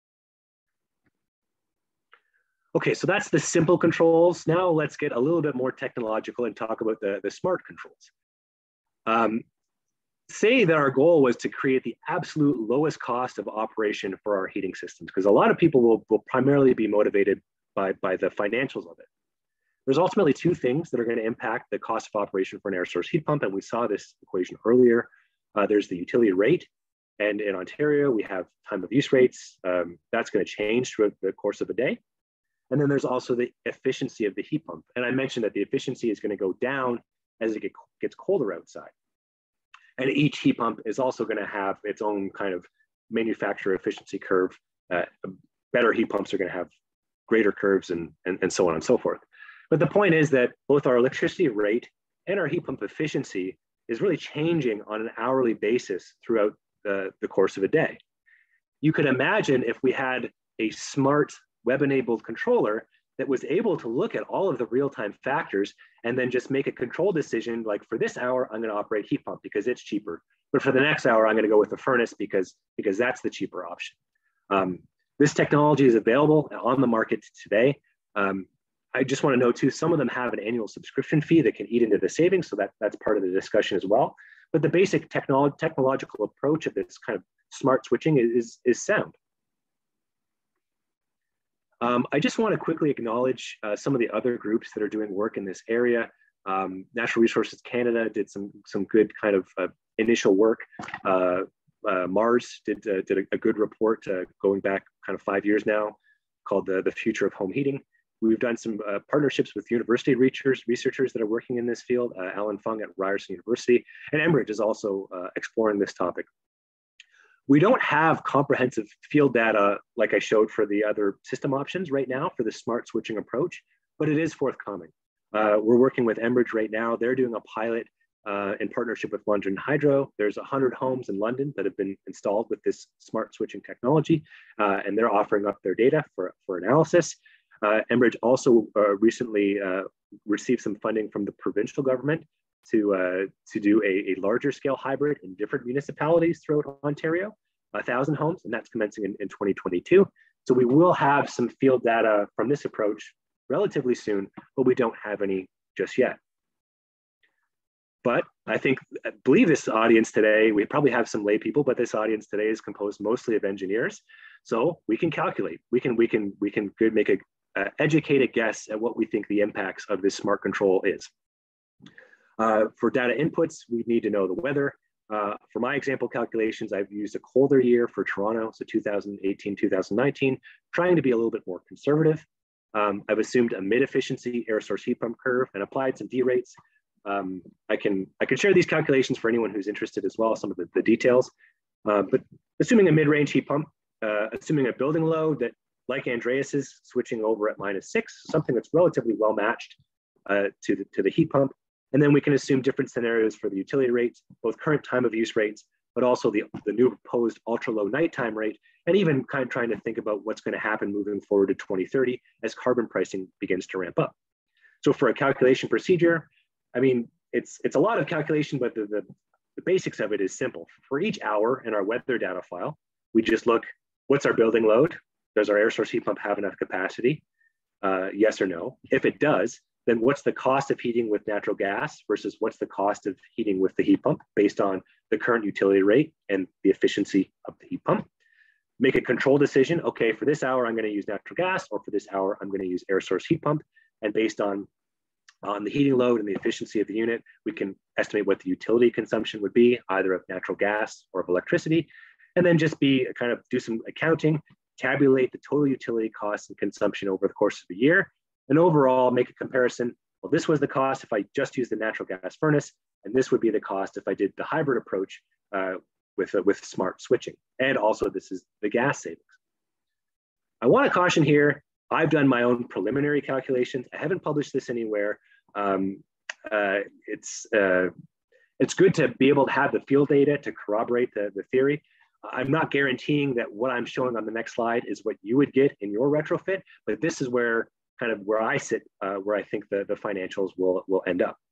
E: Okay, so that's the simple controls. Now let's get a little bit more technological and talk about the smart controls. Say that our goal was to create the absolute lowest cost of operation for our heating systems, because a lot of people will primarily be motivated by the financials of it. There's ultimately 2 things that are going to impact the cost of operation for an air source heat pump, and we saw this equation earlier. There's the utility rate, and in Ontario, we have time of use rates. That's going to change throughout the course of a day. And then there's also the efficiency of the heat pump. And I mentioned that the efficiency is going to go down as it gets colder outside. And each heat pump is also going to have its own kind of manufacturer efficiency curve. Better heat pumps are going to have greater curves and so on and so forth. But the point is that both our electricity rate and our heat pump efficiency is really changing on an hourly basis throughout the course of a day. You could imagine if we had a smart web-enabled controller that was able to look at all of the real-time factors and then just make a control decision, like for this hour, I'm going to operate heat pump because it's cheaper. But for the next hour, I'm going to go with the furnace because that's the cheaper option. This technology is available on the market today. I just want to note too, some of them have an annual subscription fee that can eat into the savings, so that's part of the discussion as well. But the basic technological approach of this kind of smart switching is sound. I just want to quickly acknowledge some of the other groups that are doing work in this area. Natural Resources Canada did some good kind of initial work. Mars did a good report going back kind of 5 years now, called the Future of Home Heating. We've done some partnerships with university researchers that are working in this field. Alan Fung at Ryerson University, and Enbridge is also exploring this topic. We don't have comprehensive field data like I showed for the other system options right now for the smart switching approach, but it is forthcoming. We're working with Enbridge right now. They're doing a pilot in partnership with London Hydro. There's 100 homes in London that have been installed with this smart switching technology, and they're offering up their data for analysis. Enbridge also recently received some funding from the provincial government to do a larger scale hybrid in different municipalities throughout Ontario, 1,000 homes, and that's commencing in 2022. So we will have some field data from this approach relatively soon, but we don't have any just yet. But I believe this audience today, we probably have some lay people, but this audience today is composed mostly of engineers. So we can calculate, we can make a educated guess at what we think the impacts of this smart control is. For data inputs, we need to know the weather. For my example calculations, I've used a colder year for Toronto, so 2018, 2019, trying to be a little bit more conservative. I've assumed a mid-efficiency air source heat pump curve and applied some D rates. I can share these calculations for anyone who's interested as well, some of the details. But assuming a mid-range heat pump, assuming a building load that, like Andreas's, switching over at -6, something that's relatively well matched to the heat pump. And then we can assume different scenarios for the utility rates, both current time of use rates, but also the new proposed ultra low nighttime rate, and even kind of trying to think about what's going to happen moving forward to 2030 as carbon pricing begins to ramp up. So for a calculation procedure, I mean, it's a lot of calculation, but the basics of it is simple. For each hour in our weather data file, we just look, what's our building load? Does our air source heat pump have enough capacity? Yes or no? If it does, then what's the cost of heating with natural gas versus what's the cost of heating with the heat pump based on the current utility rate and the efficiency of the heat pump? Make a control decision. Okay, for this hour, I'm going to use natural gas, or for this hour, I'm going to use air source heat pump. And based on the heating load and the efficiency of the unit, we can estimate what the utility consumption would be, either of natural gas or of electricity, and then just do some accounting, tabulate the total utility costs and consumption over the course of the year, and overall make a comparison. Well, this was the cost if I just used the natural gas furnace, and this would be the cost if I did the hybrid approach with smart switching. And also this is the gas savings. I want to caution here, I've done my own preliminary calculations. I haven't published this anywhere. It's good to be able to have the field data to corroborate the theory. I'm not guaranteeing that what I'm showing on the next slide is what you would get in your retrofit, but this is where I sit, where I think the financials will end up.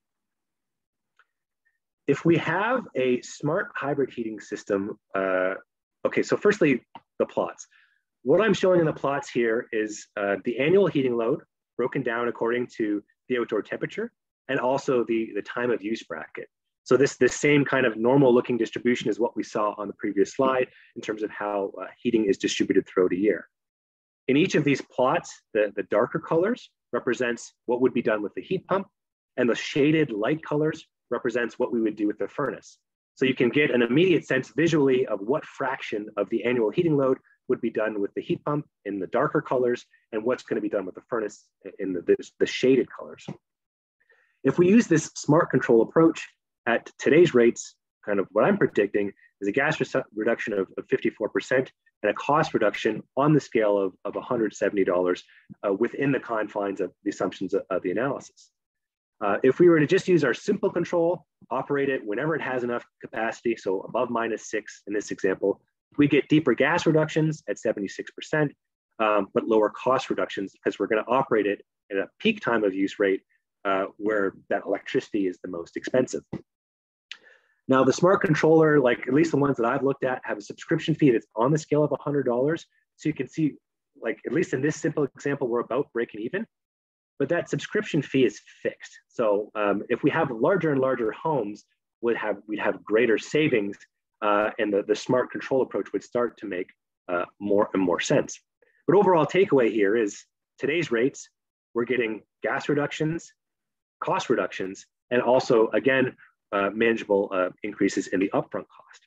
E: If we have a smart hybrid heating system, okay, so firstly, the plots. What I'm showing in the plots here is the annual heating load broken down according to the outdoor temperature and also the time of use bracket. So this same kind of normal looking distribution is what we saw on the previous slide in terms of how heating is distributed throughout a year. In each of these plots, the darker colors represents what would be done with the heat pump, and the shaded light colors represents what we would do with the furnace. So you can get an immediate sense visually of what fraction of the annual heating load would be done with the heat pump in the darker colors and what's going to be done with the furnace in the shaded colors. If we use this smart control approach at today's rates, kind of what I'm predicting is a gas reduction of 54% and a cost reduction on the scale of $170 within the confines of the assumptions of the analysis. If we were to just use our simple control, operate it whenever it has enough capacity, so above -6 in this example, we get deeper gas reductions at 76%, but lower cost reductions because we're going to operate it at a peak time of use rate where that electricity is the most expensive. Now, the smart controller, like at least the ones that I've looked at, have a subscription fee that's on the scale of $100. So you can see, like at least in this simple example, we're about breaking even. But that subscription fee is fixed. So if we have larger and larger homes, we'd have greater savings, and the smart control approach would start to make more and more sense. But overall takeaway here is today's rates, we're getting gas reductions, cost reductions, and also, again, manageable increases in the upfront cost.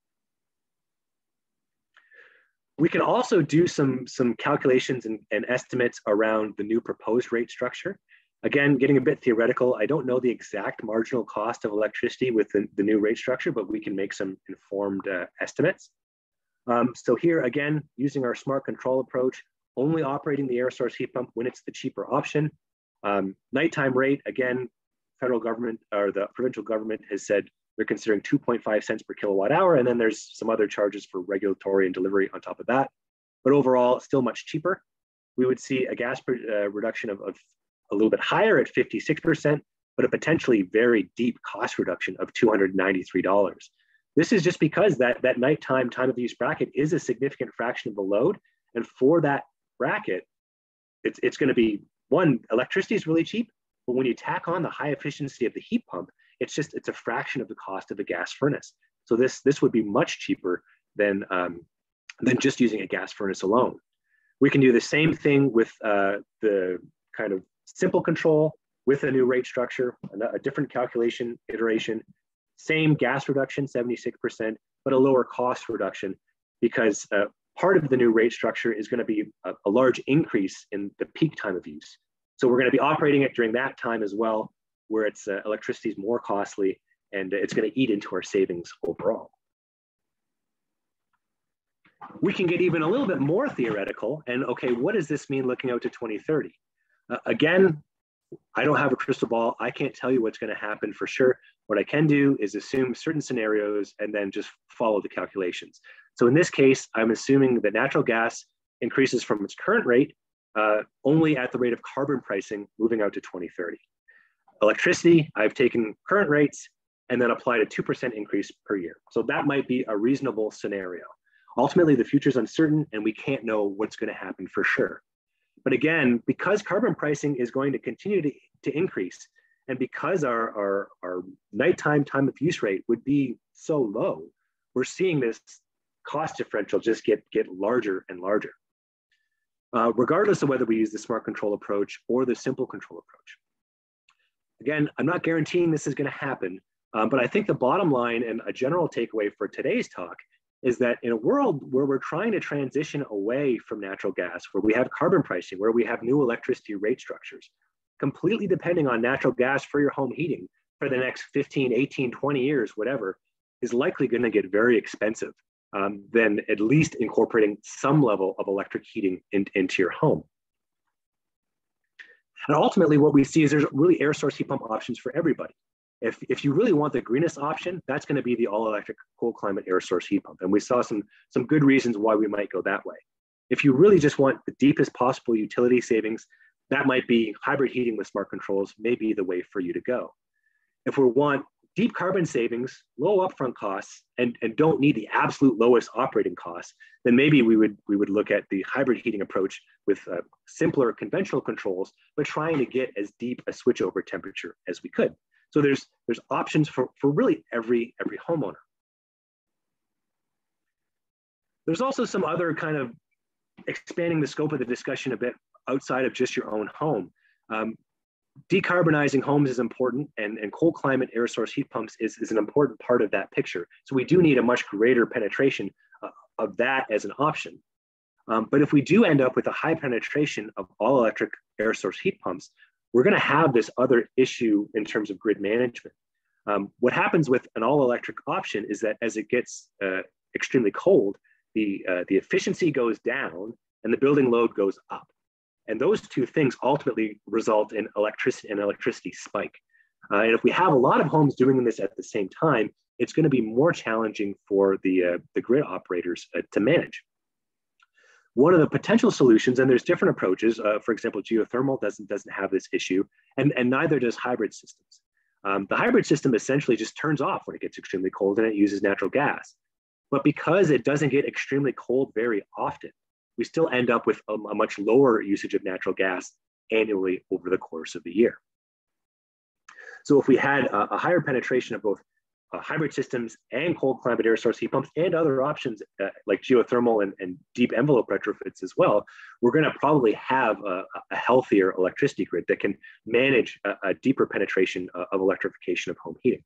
E: We can also do some calculations and estimates around the new proposed rate structure. Again, getting a bit theoretical, I don't know the exact marginal cost of electricity with the new rate structure, but we can make some informed estimates. So here, again, using our smart control approach, only operating the air source heat pump when it's the cheaper option. Nighttime rate, again, federal government or the provincial government has said they're considering 2.5 cents per kilowatt hour, and then there's some other charges for regulatory and delivery on top of that. But overall, still much cheaper. We would see a gas reduction of a little bit higher at 56%, but a potentially very deep cost reduction of $293. This is just because that nighttime time of use bracket is a significant fraction of the load. And for that bracket, it's going to be, one, electricity is really cheap, but when you tack on the high efficiency of the heat pump, it's a fraction of the cost of the gas furnace. So this would be much cheaper than just using a gas furnace alone. We can do the same thing with the kind of simple control with a new rate structure, a different calculation iteration, same gas reduction, 76%, but a lower cost reduction because part of the new rate structure is going to be a large increase in the peak time of use. So we're going to be operating it during that time as well, where it's electricity is more costly and it's going to eat into our savings overall. We can get even a little bit more theoretical and okay, what does this mean looking out to 2030? Again, I don't have a crystal ball. I can't tell you what's going to happen for sure. What I can do is assume certain scenarios and then just follow the calculations. So in this case, I'm assuming that natural gas increases from its current rate only at the rate of carbon pricing moving out to 2030. Electricity, I've taken current rates and then applied a 2% increase per year. So that might be a reasonable scenario. Ultimately, the future is uncertain and we can't know what's going to happen for sure. But again, because carbon pricing is going to continue to increase, and because our nighttime time of use rate would be so low, we're seeing this cost differential just get larger and larger, regardless of whether we use the smart control approach or the simple control approach. Again, I'm not guaranteeing this is going to happen, but I think the bottom line and a general takeaway for today's talk is that in a world where we're trying to transition away from natural gas, where we have carbon pricing, where we have new electricity rate structures, completely depending on natural gas for your home heating for the next 15, 18, 20 years, whatever, is likely going to get very expensive than at least incorporating some level of electric heating into your home. And ultimately, what we see is there's really air source heat pump options for everybody. If you really want the greenest option, that's going to be the all-electric cold climate air source heat pump. And we saw some good reasons why we might go that way. If you really just want the deepest possible utility savings, that might be hybrid heating with smart controls, may be the way for you to go. If we want deep carbon savings, low upfront costs, and don't need the absolute lowest operating costs, then maybe we would look at the hybrid heating approach with simpler conventional controls, but trying to get as deep a switchover temperature as we could. So there's options for really every homeowner. There's also some other kind of expanding the scope of the discussion a bit outside of just your own home. Decarbonizing homes is important, and cold climate air source heat pumps is an important part of that picture. So we do need a much greater penetration of that as an option. But if we do end up with a high penetration of all electric air source heat pumps, we're going to have this other issue in terms of grid management. What happens with an all electric option is that as it gets extremely cold, the efficiency goes down and the building load goes up. And those two things ultimately result in electricity spike. And if we have a lot of homes doing this at the same time, it's going to be more challenging for the grid operators to manage. One of the potential solutions, and there's different approaches, for example, geothermal doesn't have this issue, and neither does hybrid systems. The hybrid system essentially just turns off when it gets extremely cold and it uses natural gas. But because it doesn't get extremely cold very often, we still end up with a much lower usage of natural gas annually over the course of the year. So if we had a higher penetration of both hybrid systems and cold climate air source heat pumps and other options like geothermal and deep envelope retrofits as well, we're going to probably have a healthier electricity grid that can manage a deeper penetration of electrification of home heating.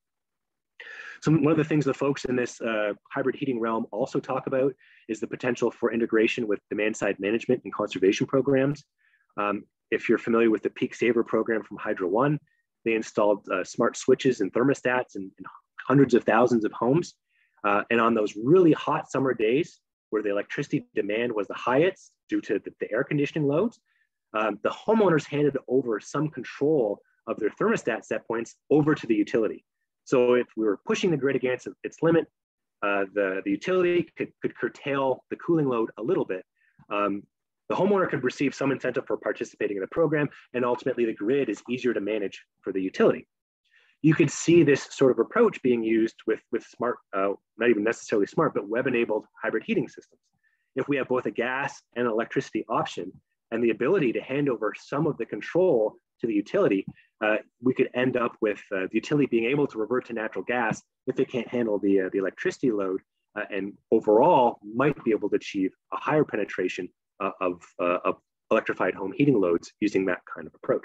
E: So one of the things the folks in this hybrid heating realm also talk about is the potential for integration with demand side management and conservation programs. If you're familiar with the Peak Saver program from Hydro One, they installed smart switches and thermostats in hundreds of thousands of homes. And on those really hot summer days where the electricity demand was the highest due to the air conditioning loads, the homeowners handed over some control of their thermostat set points over to the utility. So if we were pushing the grid against its limit, the utility could curtail the cooling load a little bit. The homeowner could receive some incentive for participating in the program, and ultimately the grid is easier to manage for the utility. You could see this sort of approach being used with smart, not even necessarily smart, but web-enabled hybrid heating systems. If we have both a gas and electricity option and the ability to hand over some of the control to the utility, we could end up with the utility being able to revert to natural gas if it can't handle the electricity load, and overall might be able to achieve a higher penetration of electrified home heating loads using that kind of approach.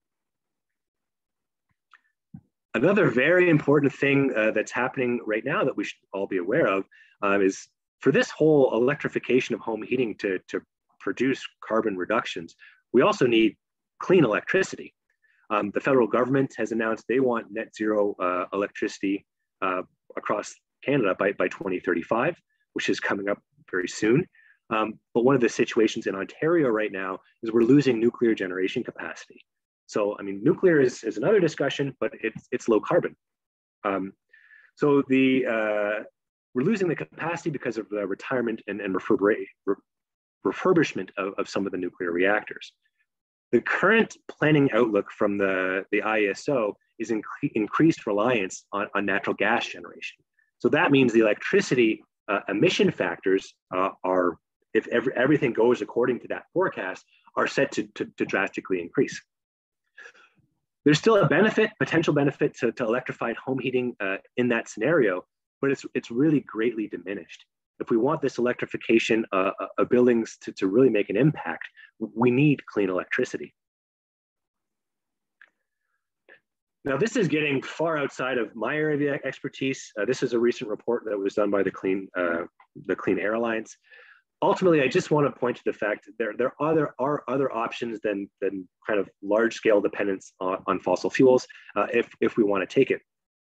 E: Another very important thing that's happening right now that we should all be aware of is for this whole electrification of home heating to produce carbon reductions, we also need clean electricity. The federal government has announced they want net zero electricity across Canada by 2035, which is coming up very soon. But one of the situations in Ontario right now is we're losing nuclear generation capacity. So, I mean, nuclear is another discussion, but it's low carbon. So we're losing the capacity because of the retirement and refurbishment of some of the nuclear reactors. The current planning outlook from the IESO is increased reliance on natural gas generation. So that means the electricity emission factors are, if everything goes according to that forecast, are set to drastically increase. There's still a potential benefit to electrified home heating in that scenario, but it's really greatly diminished. If we want this electrification of buildings to really make an impact, we need clean electricity. Now, this is getting far outside of my area of expertise. This is a recent report that was done by the Clean Air Alliance. Ultimately, I just want to point to the fact that there are other options than kind of large-scale dependence on fossil fuels if we want to take it.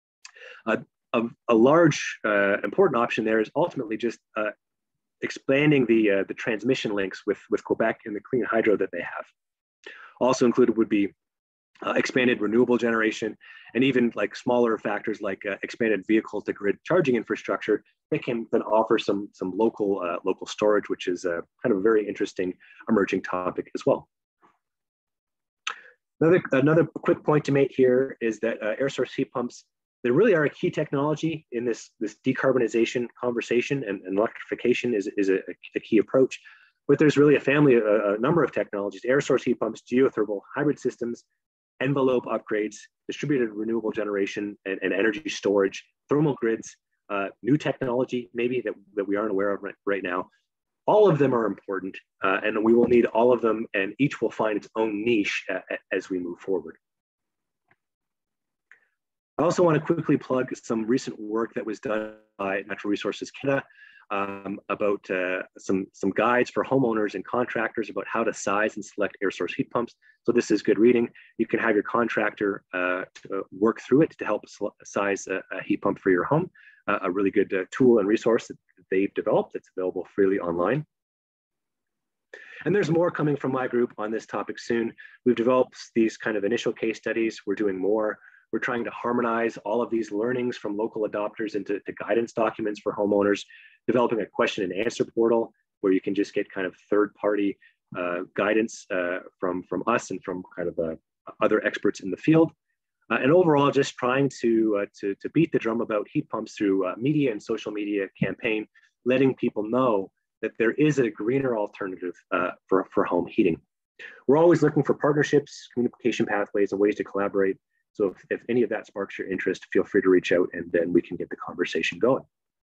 E: A large, important option there is ultimately just expanding the transmission links with Quebec and the clean hydro that they have. Also included would be expanded renewable generation, and even like smaller factors like expanded vehicle to grid charging infrastructure that can then offer some local storage, which is kind of a very interesting emerging topic as well. Another quick point to make here is that air source heat pumps, they really are a key technology in this decarbonization conversation, and electrification is a key approach. But there's really a number of technologies: air source heat pumps, geothermal, hybrid systems, envelope upgrades, distributed renewable generation and energy storage, thermal grids, new technology maybe that we aren't aware of right now. All of them are important, and we will need all of them, and each will find its own niche as we move forward. I also want to quickly plug some recent work that was done by Natural Resources Canada about some guides for homeowners and contractors about how to size and select air source heat pumps. So this is good reading. You can have your contractor work through it to help size a heat pump for your home. A really good tool and resource that they've developed. It's available freely online. And there's more coming from my group on this topic soon. We've developed these kind of initial case studies. We're doing more. We're trying to harmonize all of these learnings from local adopters into guidance documents for homeowners, developing a question and answer portal where you can just get kind of third-party guidance from us and from kind of other experts in the field. And overall, just trying to beat the drum about heat pumps through media and social media campaign, letting people know that there is a greener alternative for home heating. We're always looking for partnerships, communication pathways, and ways to collaborate. So if any of that sparks your interest, feel free to reach out, and then we can get the conversation going.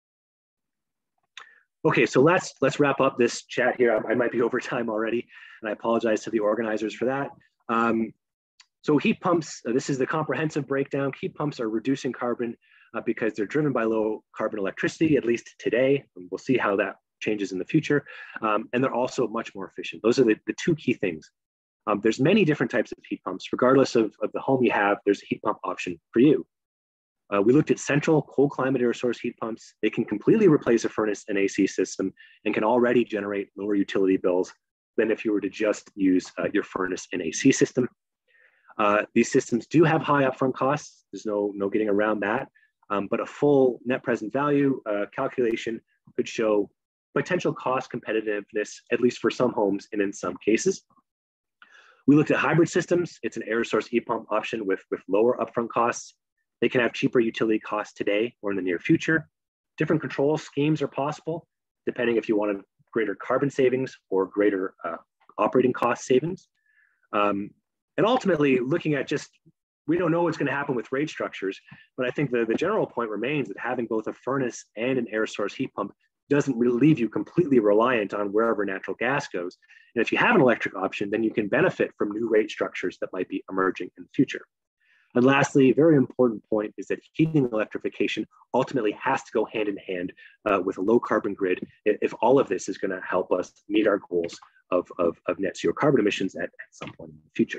E: Okay, so let's wrap up this chat here. I might be over time already, and I apologize to the organizers for that. So heat pumps, this is the comprehensive breakdown. Heat pumps are reducing carbon because they're driven by low carbon electricity, at least today. And we'll see how that changes in the future. And they're also much more efficient. Those are the two key things. There's many different types of heat pumps. Regardless of the home you have, there's a heat pump option for you. We looked at central cold climate air source heat pumps. They can completely replace a furnace and AC system and can already generate lower utility bills than if you were to just use your furnace and AC system. These systems do have high upfront costs. There's no getting around that. But a full net present value calculation could show potential cost competitiveness, at least for some homes and in some cases. We looked at hybrid systems. It's an air source heat pump option with lower upfront costs. They can have cheaper utility costs today or in the near future. Different control schemes are possible, depending if you wanted greater carbon savings or greater operating cost savings. And ultimately, looking at we don't know what's going to happen with rate structures, but I think the general point remains that having both a furnace and an air source heat pump doesn't really leave you completely reliant on wherever natural gas goes. And if you have an electric option, then you can benefit from new rate structures that might be emerging in the future. And lastly, a very important point is that heating electrification ultimately has to go hand in hand with a low carbon grid if all of this is going to help us meet our goals of net zero carbon emissions at some point in the future.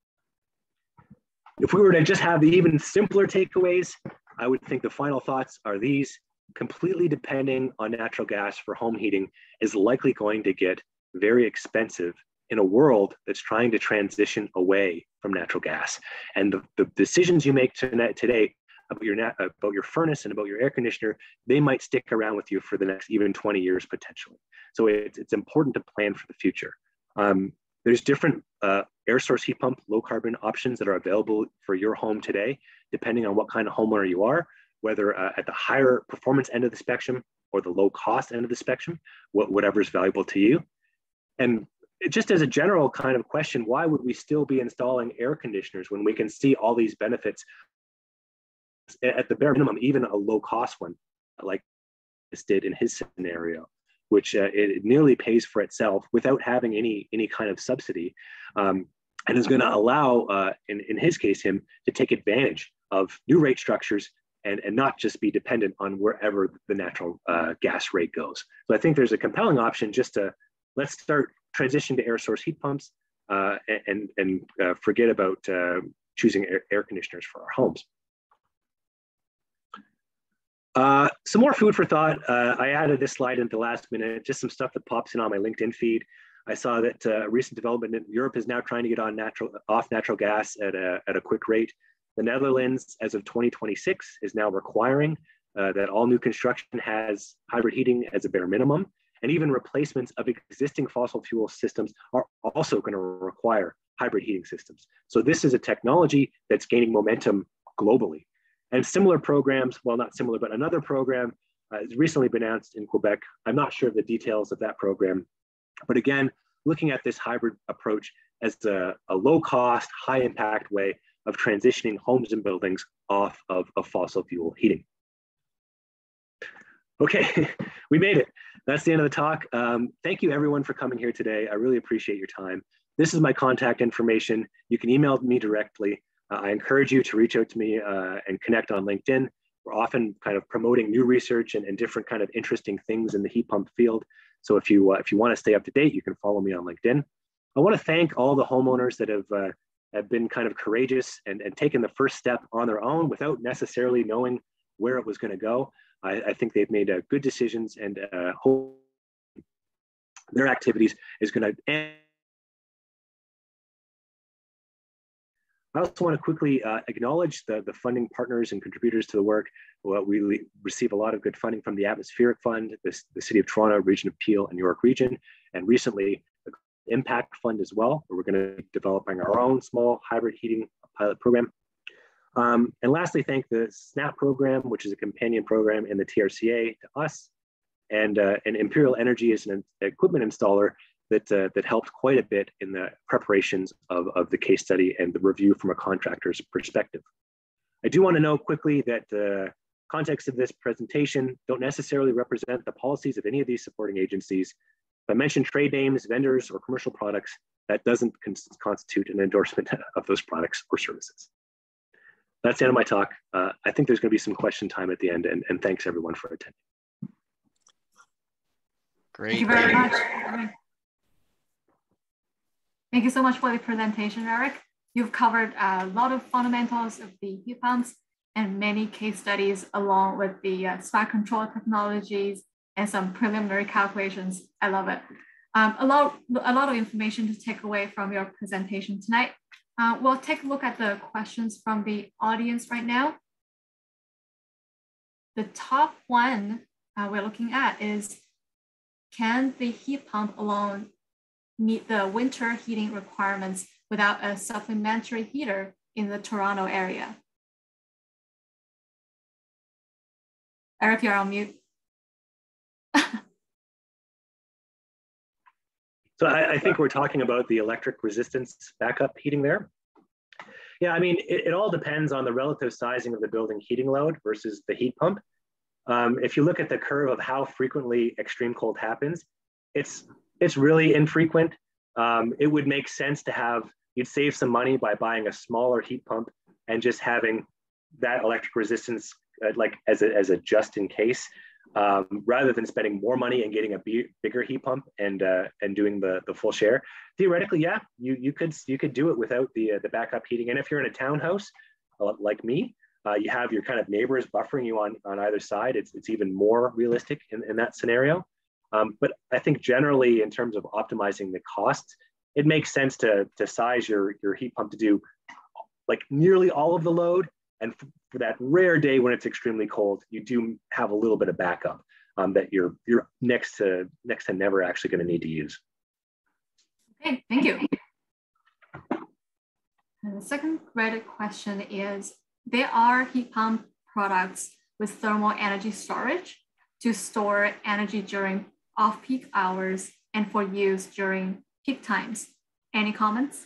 E: If we were to just have the even simpler takeaways, I would think the final thoughts are these: completely depending on natural gas for home heating is likely going to get very expensive in a world that's trying to transition away from natural gas. And the decisions you make today about your furnace and about your air conditioner, they might stick around with you for the next even 20 years potentially. So it's important to plan for the future. There's different air source heat pump, low carbon options that are available for your home today, depending on what kind of homeowner you are, whether at the higher performance end of the spectrum or the low cost end of the spectrum, whatever is valuable to you. And just as a general kind of question, why would we still be installing air conditioners when we can see all these benefits at the bare minimum, even a low cost one like this did in his scenario, which it nearly pays for itself without having any kind of subsidy. and is going to allow, in his case, him to take advantage of new rate structures and not just be dependent on wherever the natural gas rate goes. So I think there's a compelling option just to let's start transition to air source heat pumps and forget about choosing air conditioners for our homes. Some more food for thought. I added this slide at the last minute, just some stuff that pops in on my LinkedIn feed. I saw that a recent development in Europe is now trying to get off natural gas at a quick rate. The Netherlands, as of 2026, is now requiring that all new construction has hybrid heating as a bare minimum, and even replacements of existing fossil fuel systems are also going to require hybrid heating systems. So this is a technology that's gaining momentum globally. And similar programs, well, not similar, but another program has recently been announced in Quebec. I'm not sure of the details of that program, but again, looking at this hybrid approach as a low-cost, high-impact way of transitioning homes and buildings off of fossil fuel heating. Okay, we made it. That's the end of the talk. Thank you everyone for coming here today. I really appreciate your time. This is my contact information. You can email me directly. I encourage you to reach out to me and connect on LinkedIn. We're often kind of promoting new research and different kind of interesting things in the heat pump field. So if you want to stay up to date, you can follow me on LinkedIn. I want to thank all the homeowners that have been kind of courageous and taken the first step on their own without necessarily knowing where it was going to go. I think they've made good decisions, and hope their activities is going to end. I also want to quickly acknowledge the funding partners and contributors to the work. Well, we receive a lot of good funding from the Atmospheric Fund, the City of Toronto, Region of Peel, and York Region, and recently the Impact Fund as well, where we're going to be developing our own small hybrid heating pilot program. And lastly, thank the SNAP program, which is a companion program in the TRCA to us, and Imperial Energy is an equipment installer that helped quite a bit in the preparations of the case study and the review from a contractor's perspective. I do want to note quickly that the context of this presentation don't necessarily represent the policies of any of these supporting agencies. If I mention trade names, vendors, or commercial products, that doesn't constitute an endorsement of those products or services. That's the end of my talk. I think there's going to be some question time at the end, and thanks everyone for attending.
A: Great.
B: Thank you very much. Thank you so much for the presentation, Eric. You've covered a lot of fundamentals of the heat pumps and many case studies along with the smart control technologies and some preliminary calculations. I love it. A lot of information to take away from your presentation tonight. We'll take a look at the questions from the audience right now. The top one we're looking at is, can the heat pump alone meet the winter heating requirements without a supplementary heater in the Toronto area? Eric, you're on mute.
E: So I think we're talking about the electric resistance backup heating there. Yeah, I mean, it all depends on the relative sizing of the building heating load versus the heat pump. If you look at the curve of how frequently extreme cold happens, it's really infrequent. It would make sense to have, you'd save some money by buying a smaller heat pump and just having that electric resistance like as a just in case, rather than spending more money and getting a bigger heat pump and doing the full share. Theoretically, yeah, you could do it without the backup heating. And if you're in a townhouse like me, you have your kind of neighbors buffering you on either side. It's even more realistic in that scenario. But I think generally in terms of optimizing the costs, it makes sense to size your heat pump to do like nearly all of the load. And for that rare day when it's extremely cold, you do have a little bit of backup that you're next to never actually going to need to use.
B: Okay, thank you. And the second Reddit question is, there are heat pump products with thermal energy storage to store energy during off-peak hours and for use during peak times. Any comments?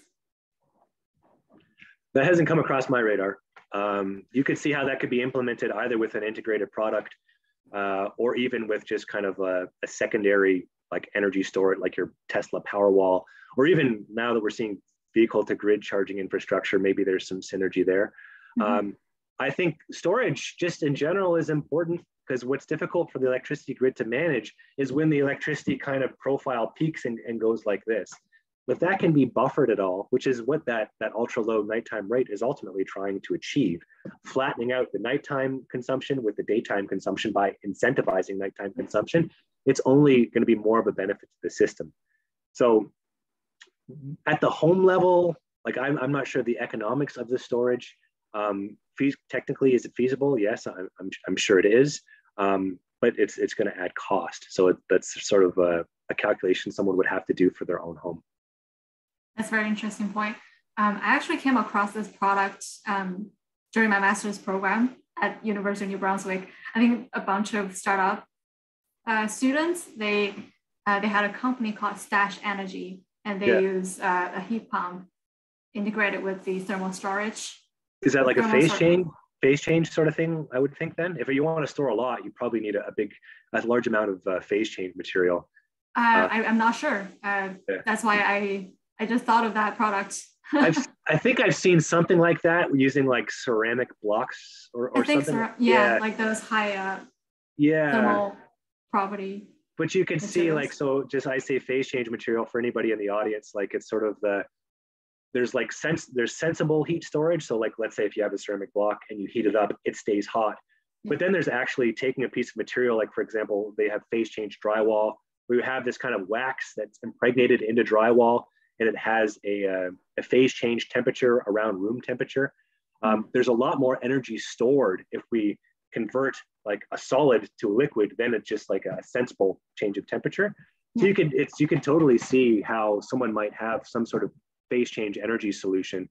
E: That hasn't come across my radar. You could see how that could be implemented either with an integrated product or even with just kind of a secondary like energy storage, like your Tesla Powerwall, or even now that we're seeing vehicle to grid charging infrastructure, maybe there's some synergy there. I think storage just in general is important, because what's difficult for the electricity grid to manage is when the electricity kind of profile peaks and goes like this. If that can be buffered at all, which is what that ultra low nighttime rate is ultimately trying to achieve, flattening out the nighttime consumption with the daytime consumption by incentivizing nighttime consumption, it's only going to be more of a benefit to the system. So at the home level, like I'm not sure the economics of the storage. Technically, is it feasible? Yes, I'm sure it is, but it's going to add cost. So that's sort of a calculation someone would have to do for their own home.
B: That's a very interesting point. I actually came across this product during my master's program at University of New Brunswick. I think a bunch of startup students, they had a company called Stash Energy, and they use a heat pump integrated with the thermal storage.
E: Is that like a phase change sort of thing, I would think then? If you want to store a lot, you probably need a large amount of phase change material.
B: I'm not sure. That's why I just thought of that product.
E: I think I've seen something like that using like ceramic blocks or something.
B: Like those high thermal property.
E: But you can see like, so just I say phase change material for anybody in the audience, like it's sort of there's sensible heat storage. So like, let's say if you have a ceramic block and you heat it up, it stays hot. But then there's actually taking a piece of material, like for example, they have phase change drywall, where you have this kind of wax that's impregnated into drywall, and it has a phase change temperature around room temperature. There's a lot more energy stored if we convert like a solid to a liquid, then it's just like a sensible change of temperature. So you can totally see how someone might have some sort of phase change energy solution.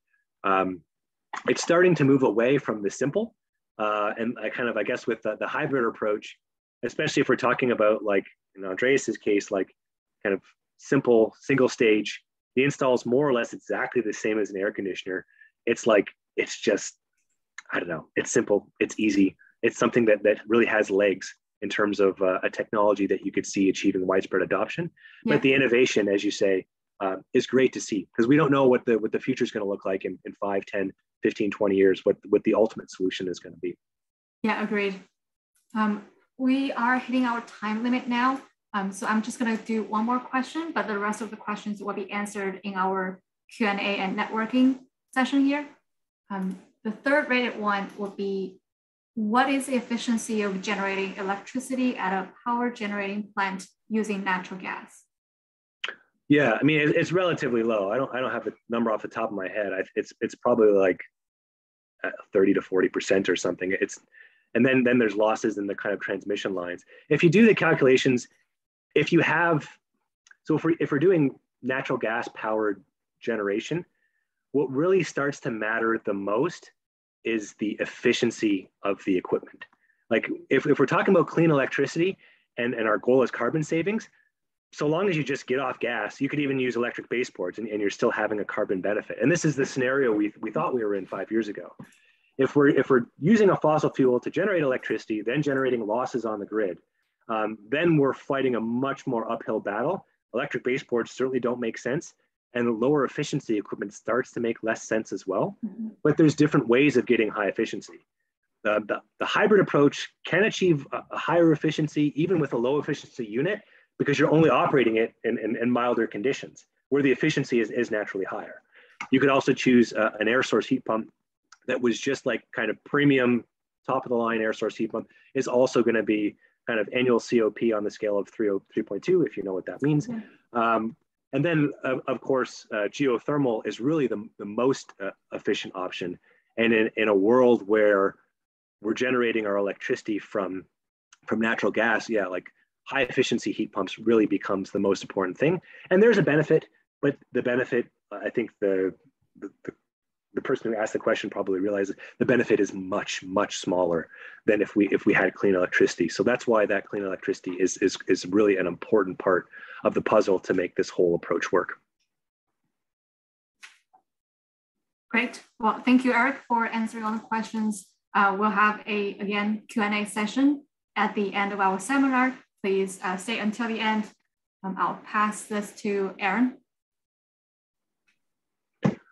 E: It's starting to move away from the simple, and I guess with the hybrid approach, especially if we're talking about like in Andreas's case, like kind of simple single stage, the install is more or less exactly the same as an air conditioner. It's like, it's just, I don't know, it's simple, it's easy. It's something that really has legs in terms of a technology that you could see achieving widespread adoption. But the innovation, as you say, is great to see, because we don't know what the future is going to look like in 5, 10, 15, 20 years, what the ultimate solution is going to be.
B: Yeah, agreed. We are hitting our time limit now. So I'm just going to do one more question, but the rest of the questions will be answered in our Q&A and networking session here. The third rated one would be, what is the efficiency of generating electricity at a power generating plant using natural gas?
E: Yeah, I mean, it's relatively low. I don't have the number off the top of my head. It's probably like 30 to 40% or something. And then there's losses in the kind of transmission lines. If you do the calculations, if we're doing natural gas powered generation, what really starts to matter the most is the efficiency of the equipment. Like if we're talking about clean electricity and our goal is carbon savings, so long as you just get off gas, you could even use electric baseboards and you're still having a carbon benefit. And this is the scenario we thought we were in 5 years ago. If we're using a fossil fuel to generate electricity, then generating losses on the grid, then we're fighting a much more uphill battle. Electric baseboards certainly don't make sense, and the lower efficiency equipment starts to make less sense as well. But there's different ways of getting high efficiency. The hybrid approach can achieve a higher efficiency even with a low efficiency unit, because you're only operating it in milder conditions where the efficiency is naturally higher. You could also choose an air source heat pump that was just like kind of premium, top of the line air source heat pump, is also going to be kind of annual COP on the scale of 3.2, if you know what that means. And then, of course, geothermal is really the most efficient option. And in a world where we're generating our electricity from natural gas, like high efficiency heat pumps really becomes the most important thing. And there's a benefit, but the benefit, I think the person who asked the question probably realizes the benefit is much, much smaller than if we had clean electricity. So that's why that clean electricity is really an important part of the puzzle to make this whole approach work.
B: Great. Well, thank you, Eric, for answering all the questions. We'll have again, Q&A session at the end of our seminar. Please stay until the end. I'll pass this to Aaron.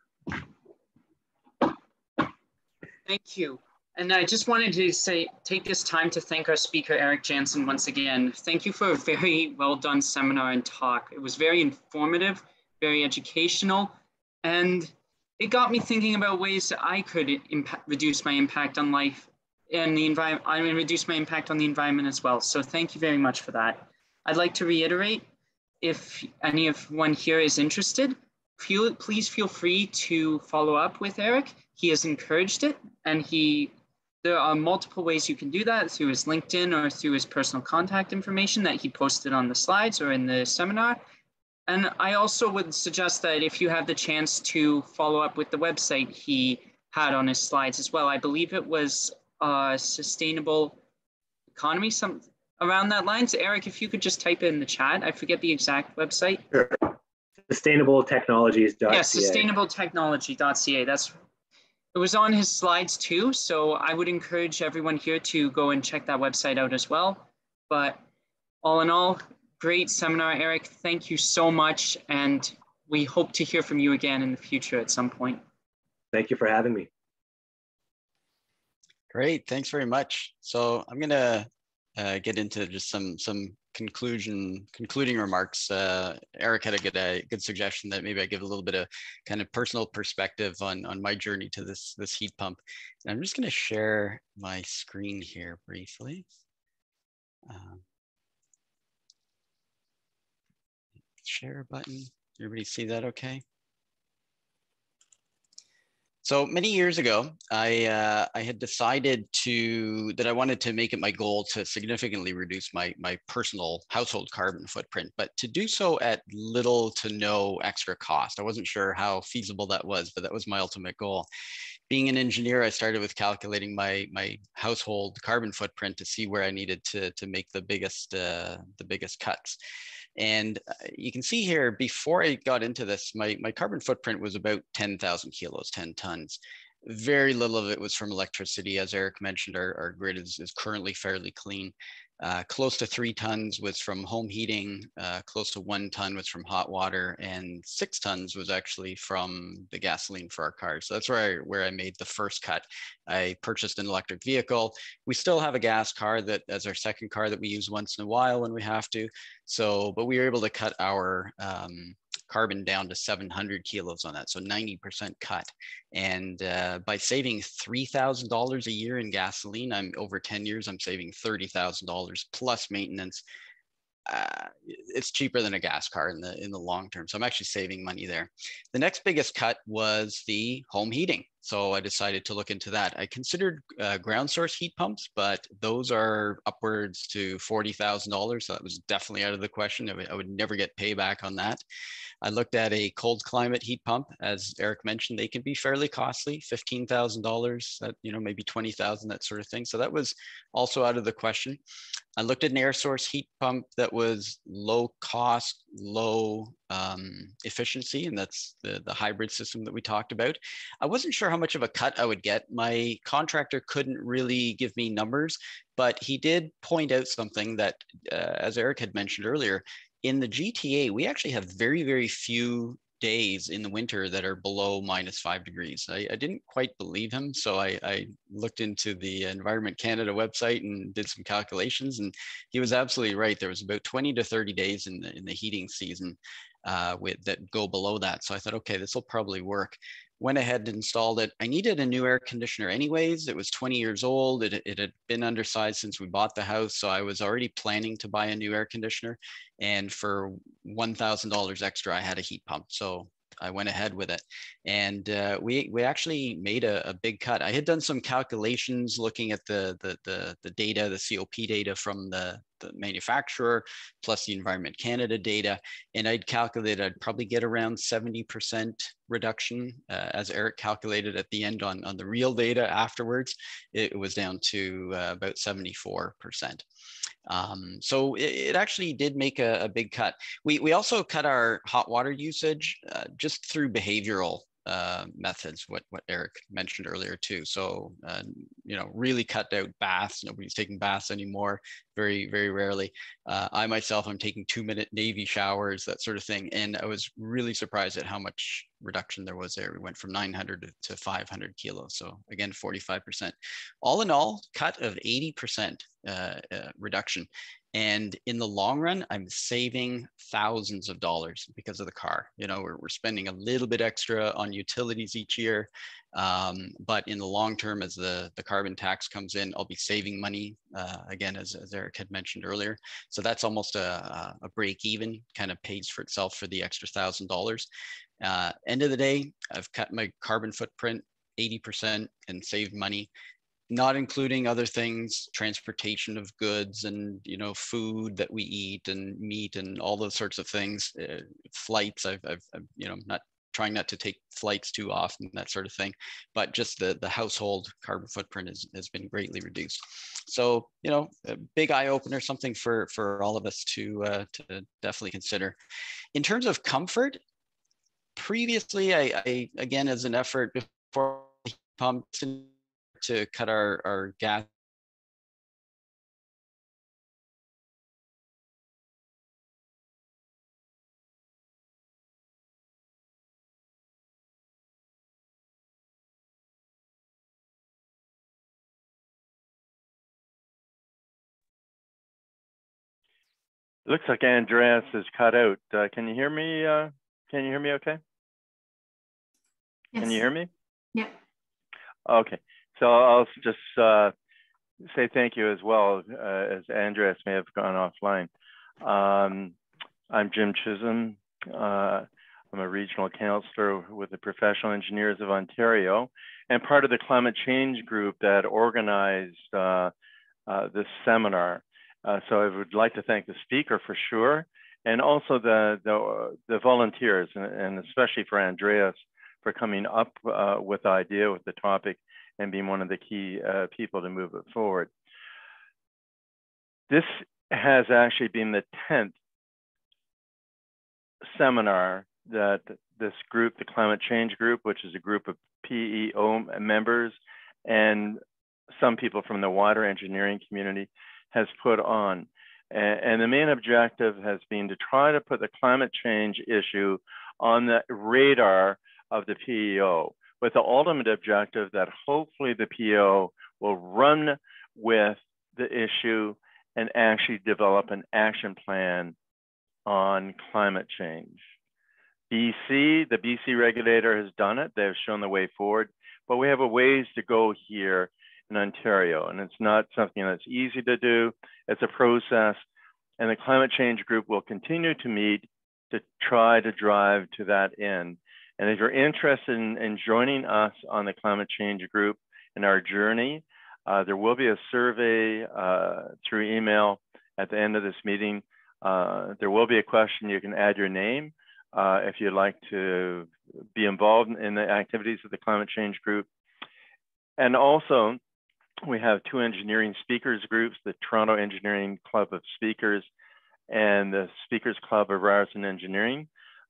F: Thank you. And I just wanted to take this time to thank our speaker, Eric Jansen, once again. Thank you for a very well done seminar and talk. It was very informative, very educational, and it got me thinking about ways that I could reduce my impact on life and the environment. I mean, reduce my impact on the environment as well. So thank you very much for that. I'd like to reiterate, if anyone here is interested, please feel free to follow up with Eric. He has encouraged it, and there are multiple ways you can do that, through his LinkedIn or through his personal contact information that he posted on the slides or in the seminar. And I also would suggest that if you have the chance to follow up with the website he had on his slides as well. I believe it was Sustainable Economy, some around that line. So Eric, if you could just type it in the chat. I forget the exact website.
E: Sure. Sustainabletechnologies.ca.
F: Yeah, sustainabletechnology.ca. It was on his slides too, so I would encourage everyone here to go and check that website out as well. But all in all, great seminar, Eric. Thank you so much, and we hope to hear from you again in the future at some point.
E: Thank you for having me.
A: Great, thanks very much. So I'm gonna get into just some concluding remarks. Eric had a good suggestion that maybe I give a little bit of kind of personal perspective on my journey to this heat pump. And I'm just going to share my screen here briefly. Share button. Everybody see that okay? So many years ago, I had decided that I wanted to make it my goal to significantly reduce my personal household carbon footprint, but to do so at little to no extra cost. I wasn't sure how feasible that was, but that was my ultimate goal. Being an engineer, I started with calculating my household carbon footprint to see where I needed to make the biggest cuts. And you can see here, before I got into this, my carbon footprint was about 10,000 kilos, 10 tons. Very little of it was from electricity. As Eric mentioned, our grid is currently fairly clean. Close to 3 tons was from home heating, close to 1 ton was from hot water, and 6 tons was actually from the gasoline for our cars. So that's where I made the first cut. I purchased an electric vehicle. We still have a gas car as our second car that we use once in a while when we have to. So, but we were able to cut our carbon down to 700 kilos on that, so 90% cut. And by saving $3,000 a year in gasoline, over 10 years, I'm saving $30,000 plus maintenance. It's cheaper than a gas car in the long term. So I'm actually saving money there. The next biggest cut was the home heating. So I decided to look into that. I considered ground source heat pumps, but those are upwards to $40,000. So that was definitely out of the question. I would never get payback on that. I looked at a cold climate heat pump. As Eric mentioned, they can be fairly costly, $15,000, that, maybe $20,000, that sort of thing. So that was also out of the question. I looked at an air source heat pump that was low cost, low efficiency, and that's the hybrid system that we talked about. I wasn't sure how much of a cut I would get. My contractor couldn't really give me numbers, but he did point out something that, as Eric had mentioned earlier, in the GTA, we actually have very, very few days in the winter that are below -5 degrees. I didn't quite believe him, so I looked into the Environment Canada website and did some calculations, and he was absolutely right. There was about 20 to 30 days in the heating season that go below that. So I thought, okay, this will probably work. Went ahead and installed it. I needed a new air conditioner anyways. It was 20 years old. It had been undersized since we bought the house. So I was already planning to buy a new air conditioner. And for $1,000 extra, I had a heat pump. So I went ahead with it. And we actually made a big cut. I had done some calculations looking at the data, the COP data from the manufacturer, plus the Environment Canada data. And I'd calculated I'd probably get around 70% reduction, as Eric calculated at the end on the real data afterwards. It was down to about 74%. So it actually did make a big cut. We also cut our hot water usage just through behavioral methods, what Eric mentioned earlier too. So, you know, really cut out baths. Nobody's taking baths anymore, very, very rarely. I myself, I'm taking 2-minute Navy showers, that sort of thing. And I was really surprised at how much reduction there was there. We went from 900 to 500 kilos. So again, 45%. All in all, cut of 80% reduction. And in the long run, I'm saving thousands of dollars because of the car. You know, we're spending a little bit extra on utilities each year. But in the long term, as the carbon tax comes in, I'll be saving money, again, as Eric had mentioned earlier. So that's almost a break even, kind of pays for itself for the extra $1,000. End of the day, I've cut my carbon footprint 80% and saved money, not including other things, transportation of goods and, you know, food that we eat and meat and all those sorts of things, flights. I've you know, trying not to take flights too often, that sort of thing, but just the household carbon footprint has been greatly reduced. So, you know, a big eye opener, something for all of us to definitely consider. In terms of comfort, previously, I again, as an effort before heat pumps to cut our gas.
G: Looks like Andreas is cut out. Can you hear me? Can you hear me okay?
B: Yes.
G: Can you hear me?
B: Yeah.
G: Okay, so I'll just say thank you as well, as Andreas may have gone offline. I'm Jim Chisholm. I'm a regional counselor with the Professional Engineers of Ontario and part of the climate change group that organized this seminar. So I would like to thank the speaker for sure, and also the volunteers, and especially for Andreas for coming up with the idea, with the topic, and being one of the key people to move it forward. This has actually been the 10th seminar that this group, the Climate Change Group, which is a group of PEO members and some people from the wider engineering community, has put on. And the main objective has been to try to put the climate change issue on the radar of the PEO, with the ultimate objective that hopefully the PEO will run with the issue and actually develop an action plan on climate change. the BC regulator has done it. They've shown the way forward, but we have a ways to go here in Ontario, and it's not something that's easy to do. It's a process, and the Climate Change Group will continue to meet to try to drive to that end. And if you're interested in joining us on the Climate Change Group in our journey, there will be a survey through email at the end of this meeting. There will be a question. You can add your name if you'd like to be involved in the activities of the Climate Change Group. And also, we have two engineering speakers groups, the Toronto Engineering Club of Speakers and the Speakers Club of Ryerson Engineering.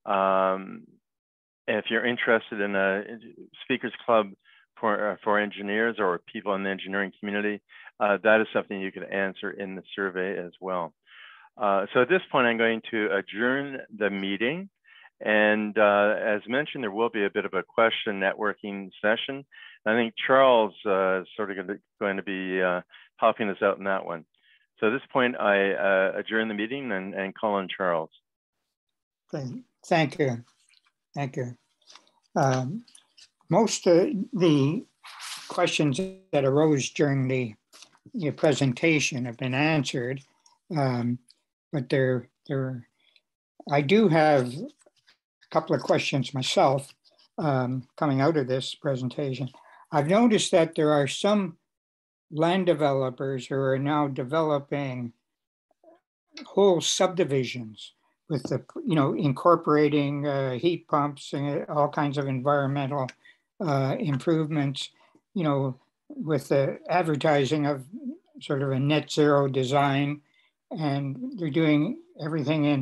G: If you're interested in a Speakers Club for engineers or people in the engineering community, that is something you can answer in the survey as well. So at this point, I'm going to adjourn the meeting. And as mentioned, there will be a bit of a question networking session. I think Charles is sort of going to be helping us out in that one. So at this point, I adjourn the meeting and call on Charles.
H: Thank you. Thank you. Most of the questions that arose during your presentation have been answered, but I do have a couple of questions myself coming out of this presentation. I've noticed that there are some land developers who are now developing whole subdivisions with incorporating heat pumps and all kinds of environmental improvements, with the advertising of sort of a net zero design, and they're doing everything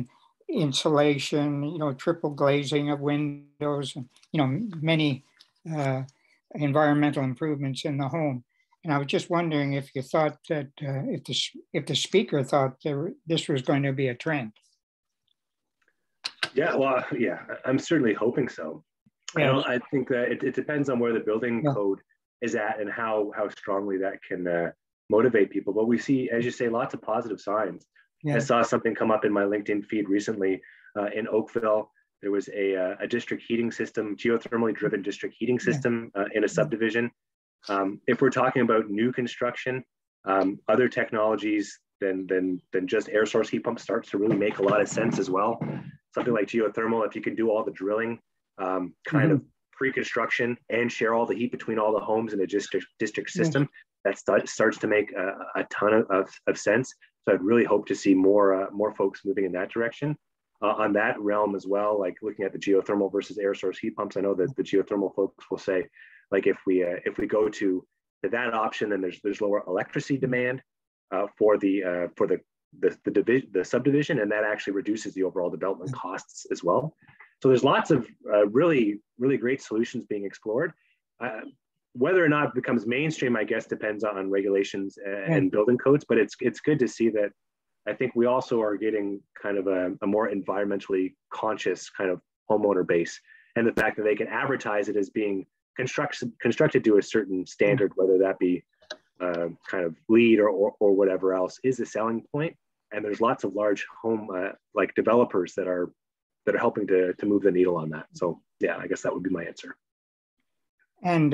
H: insulation, triple glazing of windows, and, many environmental improvements in the home. And I was just wondering if you thought that, if the speaker thought this was going to be a trend.
E: Yeah, well, yeah, I'm certainly hoping so.
H: Yeah.
E: I think that it depends on where the building code is at and how strongly that can motivate people. But we see, as you say, lots of positive signs. Yeah. I saw something come up in my LinkedIn feed recently in Oakville. There was a district heating system, geothermally driven district heating system in a subdivision. If we're talking about new construction, other technologies than just air source heat pumps starts to really make a lot of sense as well. Something like geothermal, if you can do all the drilling kind of pre-construction and share all the heat between all the homes in a district system, that starts to make a ton of sense. So I'd really hope to see more folks moving in that direction. On that realm as well, like looking at the geothermal versus air source heat pumps, I know that the geothermal folks will say, like if we go to that option, then there's lower electricity demand for the subdivision, and that actually reduces the overall development costs as well. So there's lots of really great solutions being explored. Whether or not it becomes mainstream, I guess, depends on regulations and building codes. But it's good to see that. I think we also are getting kind of a more environmentally conscious kind of homeowner base, and the fact that they can advertise it as being constructed to a certain standard, whether that be kind of LEED or whatever else, is a selling point. And there's lots of large home like developers that are helping to move the needle on that. So yeah, I guess that would be my answer.
H: And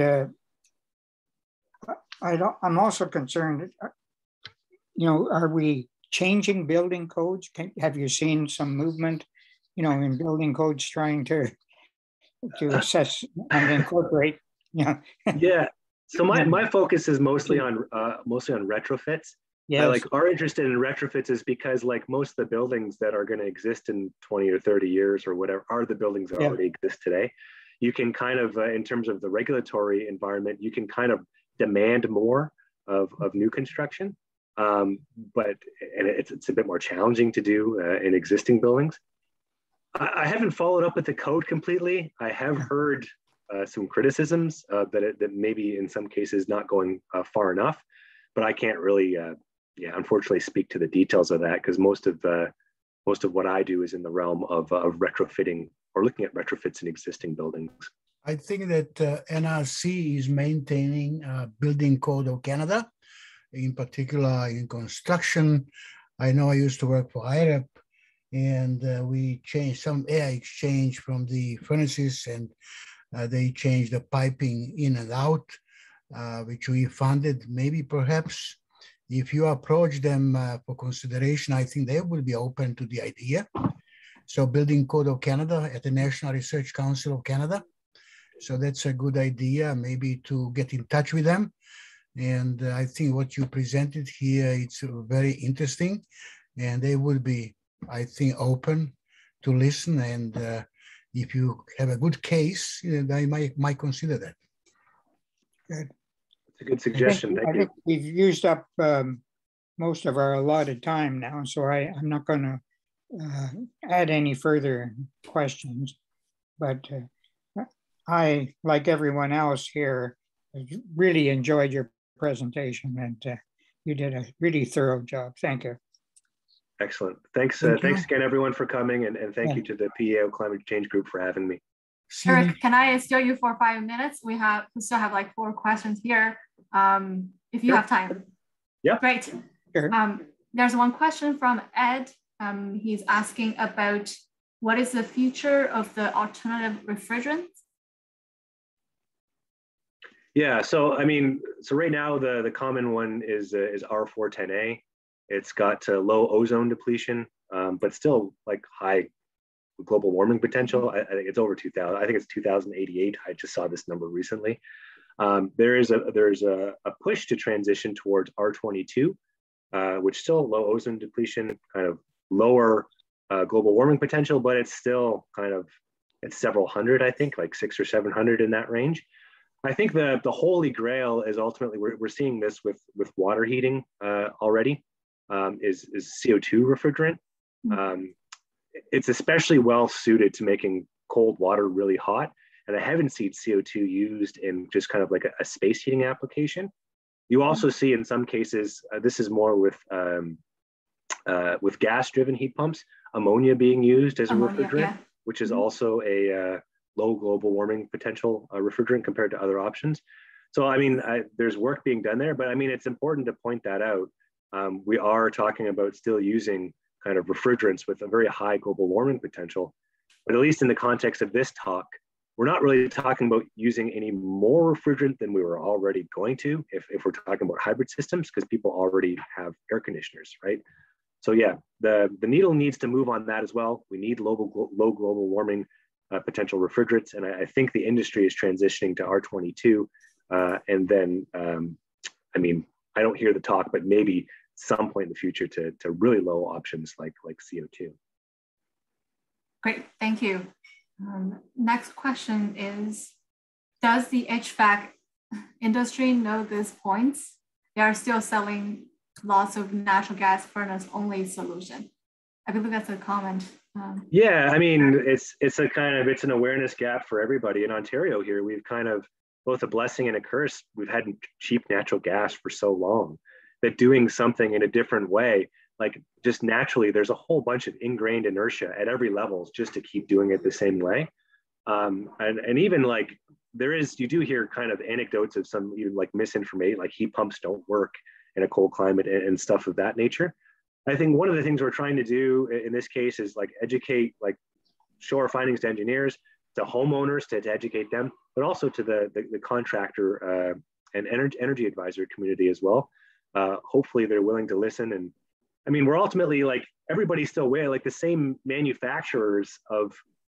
H: I'm also concerned, are we changing building codes? Have you seen some movement, in building codes trying to assess and incorporate? Yeah.
E: So my focus is mostly on retrofits.
H: Yes.
E: Like are interested in retrofits is because like most of the buildings that are going to exist in 20 or 30 years or whatever are the buildings that already exist today. You can kind of, in terms of the regulatory environment, you can kind of demand more of new construction. But it's a bit more challenging to do in existing buildings. I haven't followed up with the code completely. I have heard some criticisms that maybe in some cases not going far enough, but I can't really, unfortunately speak to the details of that because most of what I do is in the realm of retrofitting or looking at retrofits in existing buildings.
I: I think that NRC is maintaining Building Code of Canada, in particular in construction. I know I used to work for IREP, and we changed some air exchange from the furnaces, and they changed the piping in and out, which we funded. Maybe perhaps if you approach them for consideration, I think they will be open to the idea. So Building Code of Canada at the National Research Council of Canada. So that's a good idea, maybe to get in touch with them. And I think what you presented here, it's very interesting, and they will be, I think, open to listen. And if you have a good case, they might consider that.
H: Good.
E: It's a good suggestion. Thank you.
H: I think we've used up most of our allotted time now, so I'm not going to add any further questions. But I, like everyone else here, really enjoyed your presentation, and you did a really thorough job. Thank you.
E: Excellent. Thanks again, everyone, for coming, and thank you to the PEO Climate Change Group for having me.
B: Eric, can I steal you for 5 minutes? We still have like 4 questions here. If you have time.
E: Yeah.
B: Great.
H: Sure.
B: There's one question from Ed. He's asking about what is the future of the alternative refrigerants?
E: Yeah, so I mean, right now the common one is R410A. It's got low ozone depletion, but still like high global warming potential. I think it's over 2000. I think it's 2088. I just saw this number recently. There's a push to transition towards R22, which still low ozone depletion, kind of lower global warming potential, but it's still it's several hundred, I think, like 600 or 700 in that range. I think the holy grail is ultimately, we're seeing this with water heating already, is CO2 refrigerant. it's especially well suited to making cold water really hot. And I haven't seen CO2 used in just kind of like a space heating application. You also see in some cases, this is more with gas-driven heat pumps, ammonia being used as a refrigerant, which is also a low global warming potential refrigerant compared to other options. So, I mean, there's work being done there, but I mean, it's important to point that out. We are talking about still using kind of refrigerants with a very high global warming potential, but at least in the context of this talk, we're not really talking about using any more refrigerant than we were already going to if we're talking about hybrid systems, because people already have air conditioners, right? So yeah, the needle needs to move on that as well. We need low global warming potential refrigerants. And I think the industry is transitioning to R22. And then, I mean, I don't hear the talk, but maybe some point in the future to really low options like CO2.
B: Great, thank you. Next question is, does the HVAC industry know these points? They are still selling lots of natural gas furnace only solution. I believe that's a comment.
E: Yeah, I mean, it's an awareness gap for everybody in Ontario here. We've kind of, both a blessing and a curse, we've had cheap natural gas for so long that doing something in a different way, like just naturally, there's a whole bunch of ingrained inertia at every level just to keep doing it the same way. And even like you do hear kind of anecdotes of some even like misinformation, like heat pumps don't work in a cold climate and stuff of that nature. I think one of the things we're trying to do in this case is like educate, like show our findings to engineers, to homeowners, to educate them, but also to the contractor and energy advisor community as well. Hopefully they're willing to listen. And I mean, we're ultimately like, everybody's still way, like the same manufacturers of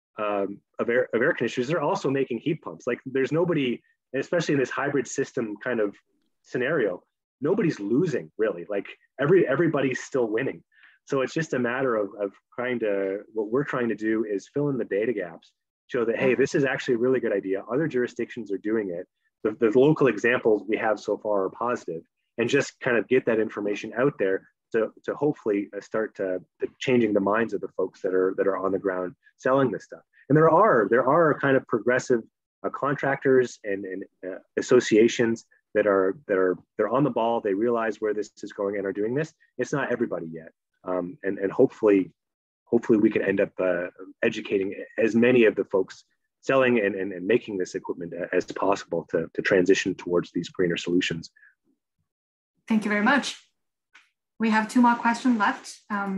E: air conditioners, they're also making heat pumps. Like there's nobody, especially in this hybrid system kind of scenario, nobody's losing really. Like everybody's still winning. So it's just a matter of what we're trying to do is fill in the data gaps, show that, hey, this is actually a really good idea. Other jurisdictions are doing it. The local examples we have so far are positive, and just kind of get that information out there to hopefully start to changing the minds of the folks that are on the ground selling this stuff. And there are kind of progressive contractors and associations that are on the ball. They realize where this is going and are doing this. It's not everybody yet, and hopefully we can end up educating as many of the folks selling and making this equipment as possible to transition towards these greener solutions.
B: Thank you very much. We have 2 more questions left.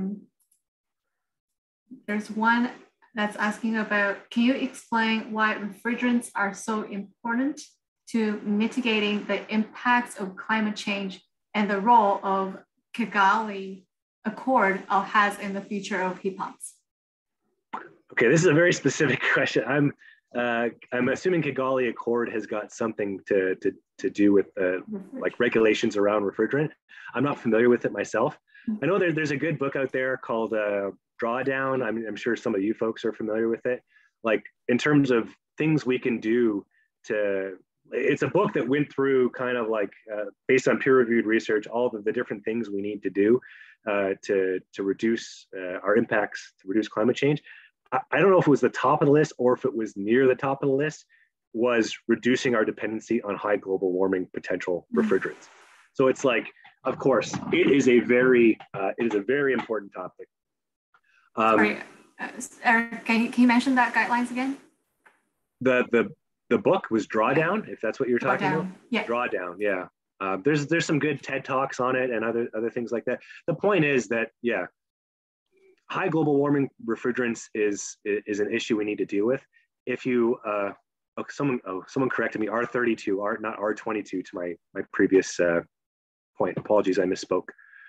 B: There's one that's asking about, can you explain why refrigerants are so important to mitigating the impacts of climate change and the role of Kigali Accord has in the future of heat pumps?
E: Okay, this is a very specific question. I'm assuming Kigali Accord has got something to do with like regulations around refrigerant. I'm not familiar with it myself. I know there's a good book out there called Drawdown. I'm sure some of you folks are familiar with it. Like in terms of things we can do it's a book that went through kind of like based on peer-reviewed research, all of the different things we need to do to reduce our impacts, to reduce climate change. I don't know if it was the top of the list or if it was near the top of the list, was reducing our dependency on high global warming potential refrigerants. So it's like, of course, it is a very important topic.
B: Sorry, Eric, can you mention that guidelines again?
E: The book was Drawdown, if that's what you're talking about.
B: Yeah.
E: Drawdown, yeah. There's some good TED Talks on it and other things like that. The point is that, yeah, high global warming refrigerants is an issue we need to deal with. If you, someone corrected me, R32, not R22 to my previous point. Apologies, I misspoke.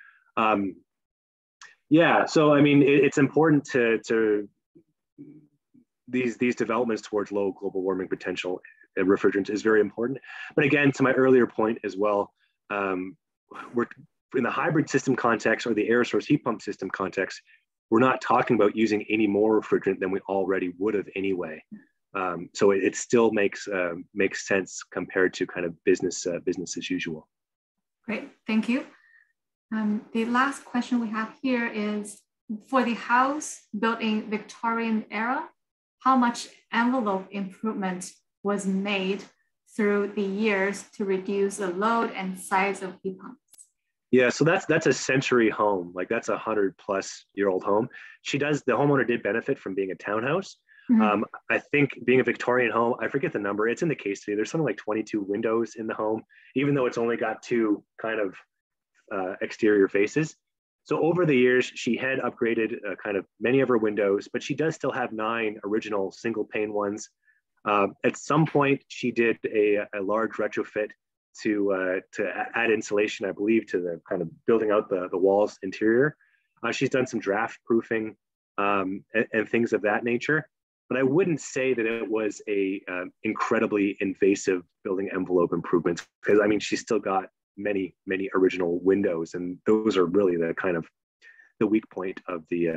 E: Yeah, so I mean, it's important to these developments towards low global warming potential refrigerants is very important. But again, to my earlier point as well, we're in the hybrid system context or the air source heat pump system context, we're not talking about using any more refrigerant than we already would have anyway. So it still makes sense compared to kind of business as usual.
B: Great, thank you. The last question we have here is, for the house built in Victorian era, how much envelope improvement was made through the years to reduce the load and size of heat pumps?
E: Yeah, so that's a century home. Like that's 100+ year old home. The homeowner did benefit from being a townhouse. Mm-hmm. I think being a Victorian home, I forget the number, it's in the case study. There's something like 22 windows in the home, even though it's only got 2 kind of exterior faces. So over the years, she had upgraded kind of many of her windows, but she does still have 9 original single pane ones. At some point, she did a large retrofit to add insulation, I believe, to the kind of building out the walls interior. She's done some draft proofing and things of that nature. But I wouldn't say that it was a incredibly invasive building envelope improvements, because I mean, she's still got many original windows, and those are really the kind of the weak point of the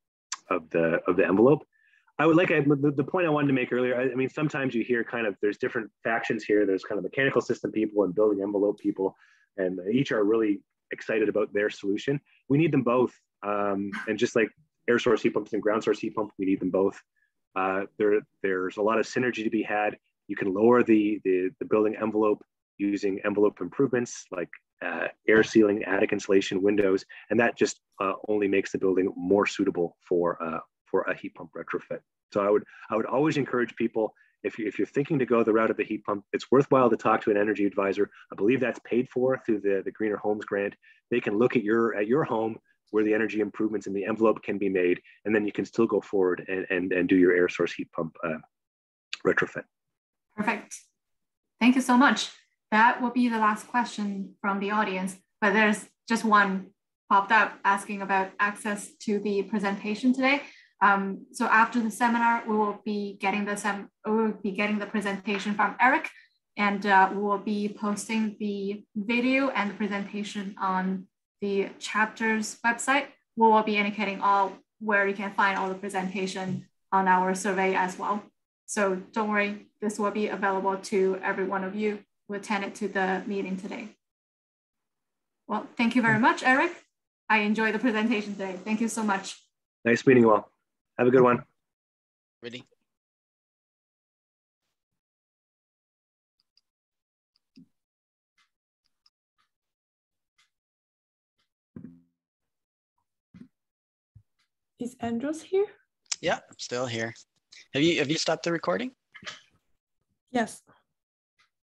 E: envelope. The point I wanted to make earlier, I mean, sometimes you hear kind of, there's different factions here. There's kind of mechanical system people and building envelope people, and each are really excited about their solution. We need them both. And just like air source heat pumps and ground source heat pump, we need them both. There's a lot of synergy to be had. You can lower the building envelope using envelope improvements like air sealing, attic insulation, windows, and that just only makes the building more suitable for a heat pump retrofit. So I would always encourage people, if you're thinking to go the route of the heat pump, it's worthwhile to talk to an energy advisor. I believe that's paid for through the Greener Homes Grant. They can look at your home where the energy improvements in the envelope can be made, and then you can still go forward and do your air source heat pump retrofit.
B: Perfect. Thank you so much. That will be the last question from the audience, but there's just one popped up asking about access to the presentation today. So after the seminar, we will be getting the presentation from Eric, and we will be posting the video and the presentation on the chapter's website. We will be indicating where you can find all the presentation on our survey as well. So don't worry, this will be available to every one of you who attended to the meeting today. Well, thank you very much, Eric. I enjoyed the presentation today. Thank you so much.
E: Nice meeting you all. Have a good one.
A: Ready?
C: Is Andros here?
A: Yeah, I'm still here. Have you stopped the recording?
C: Yes.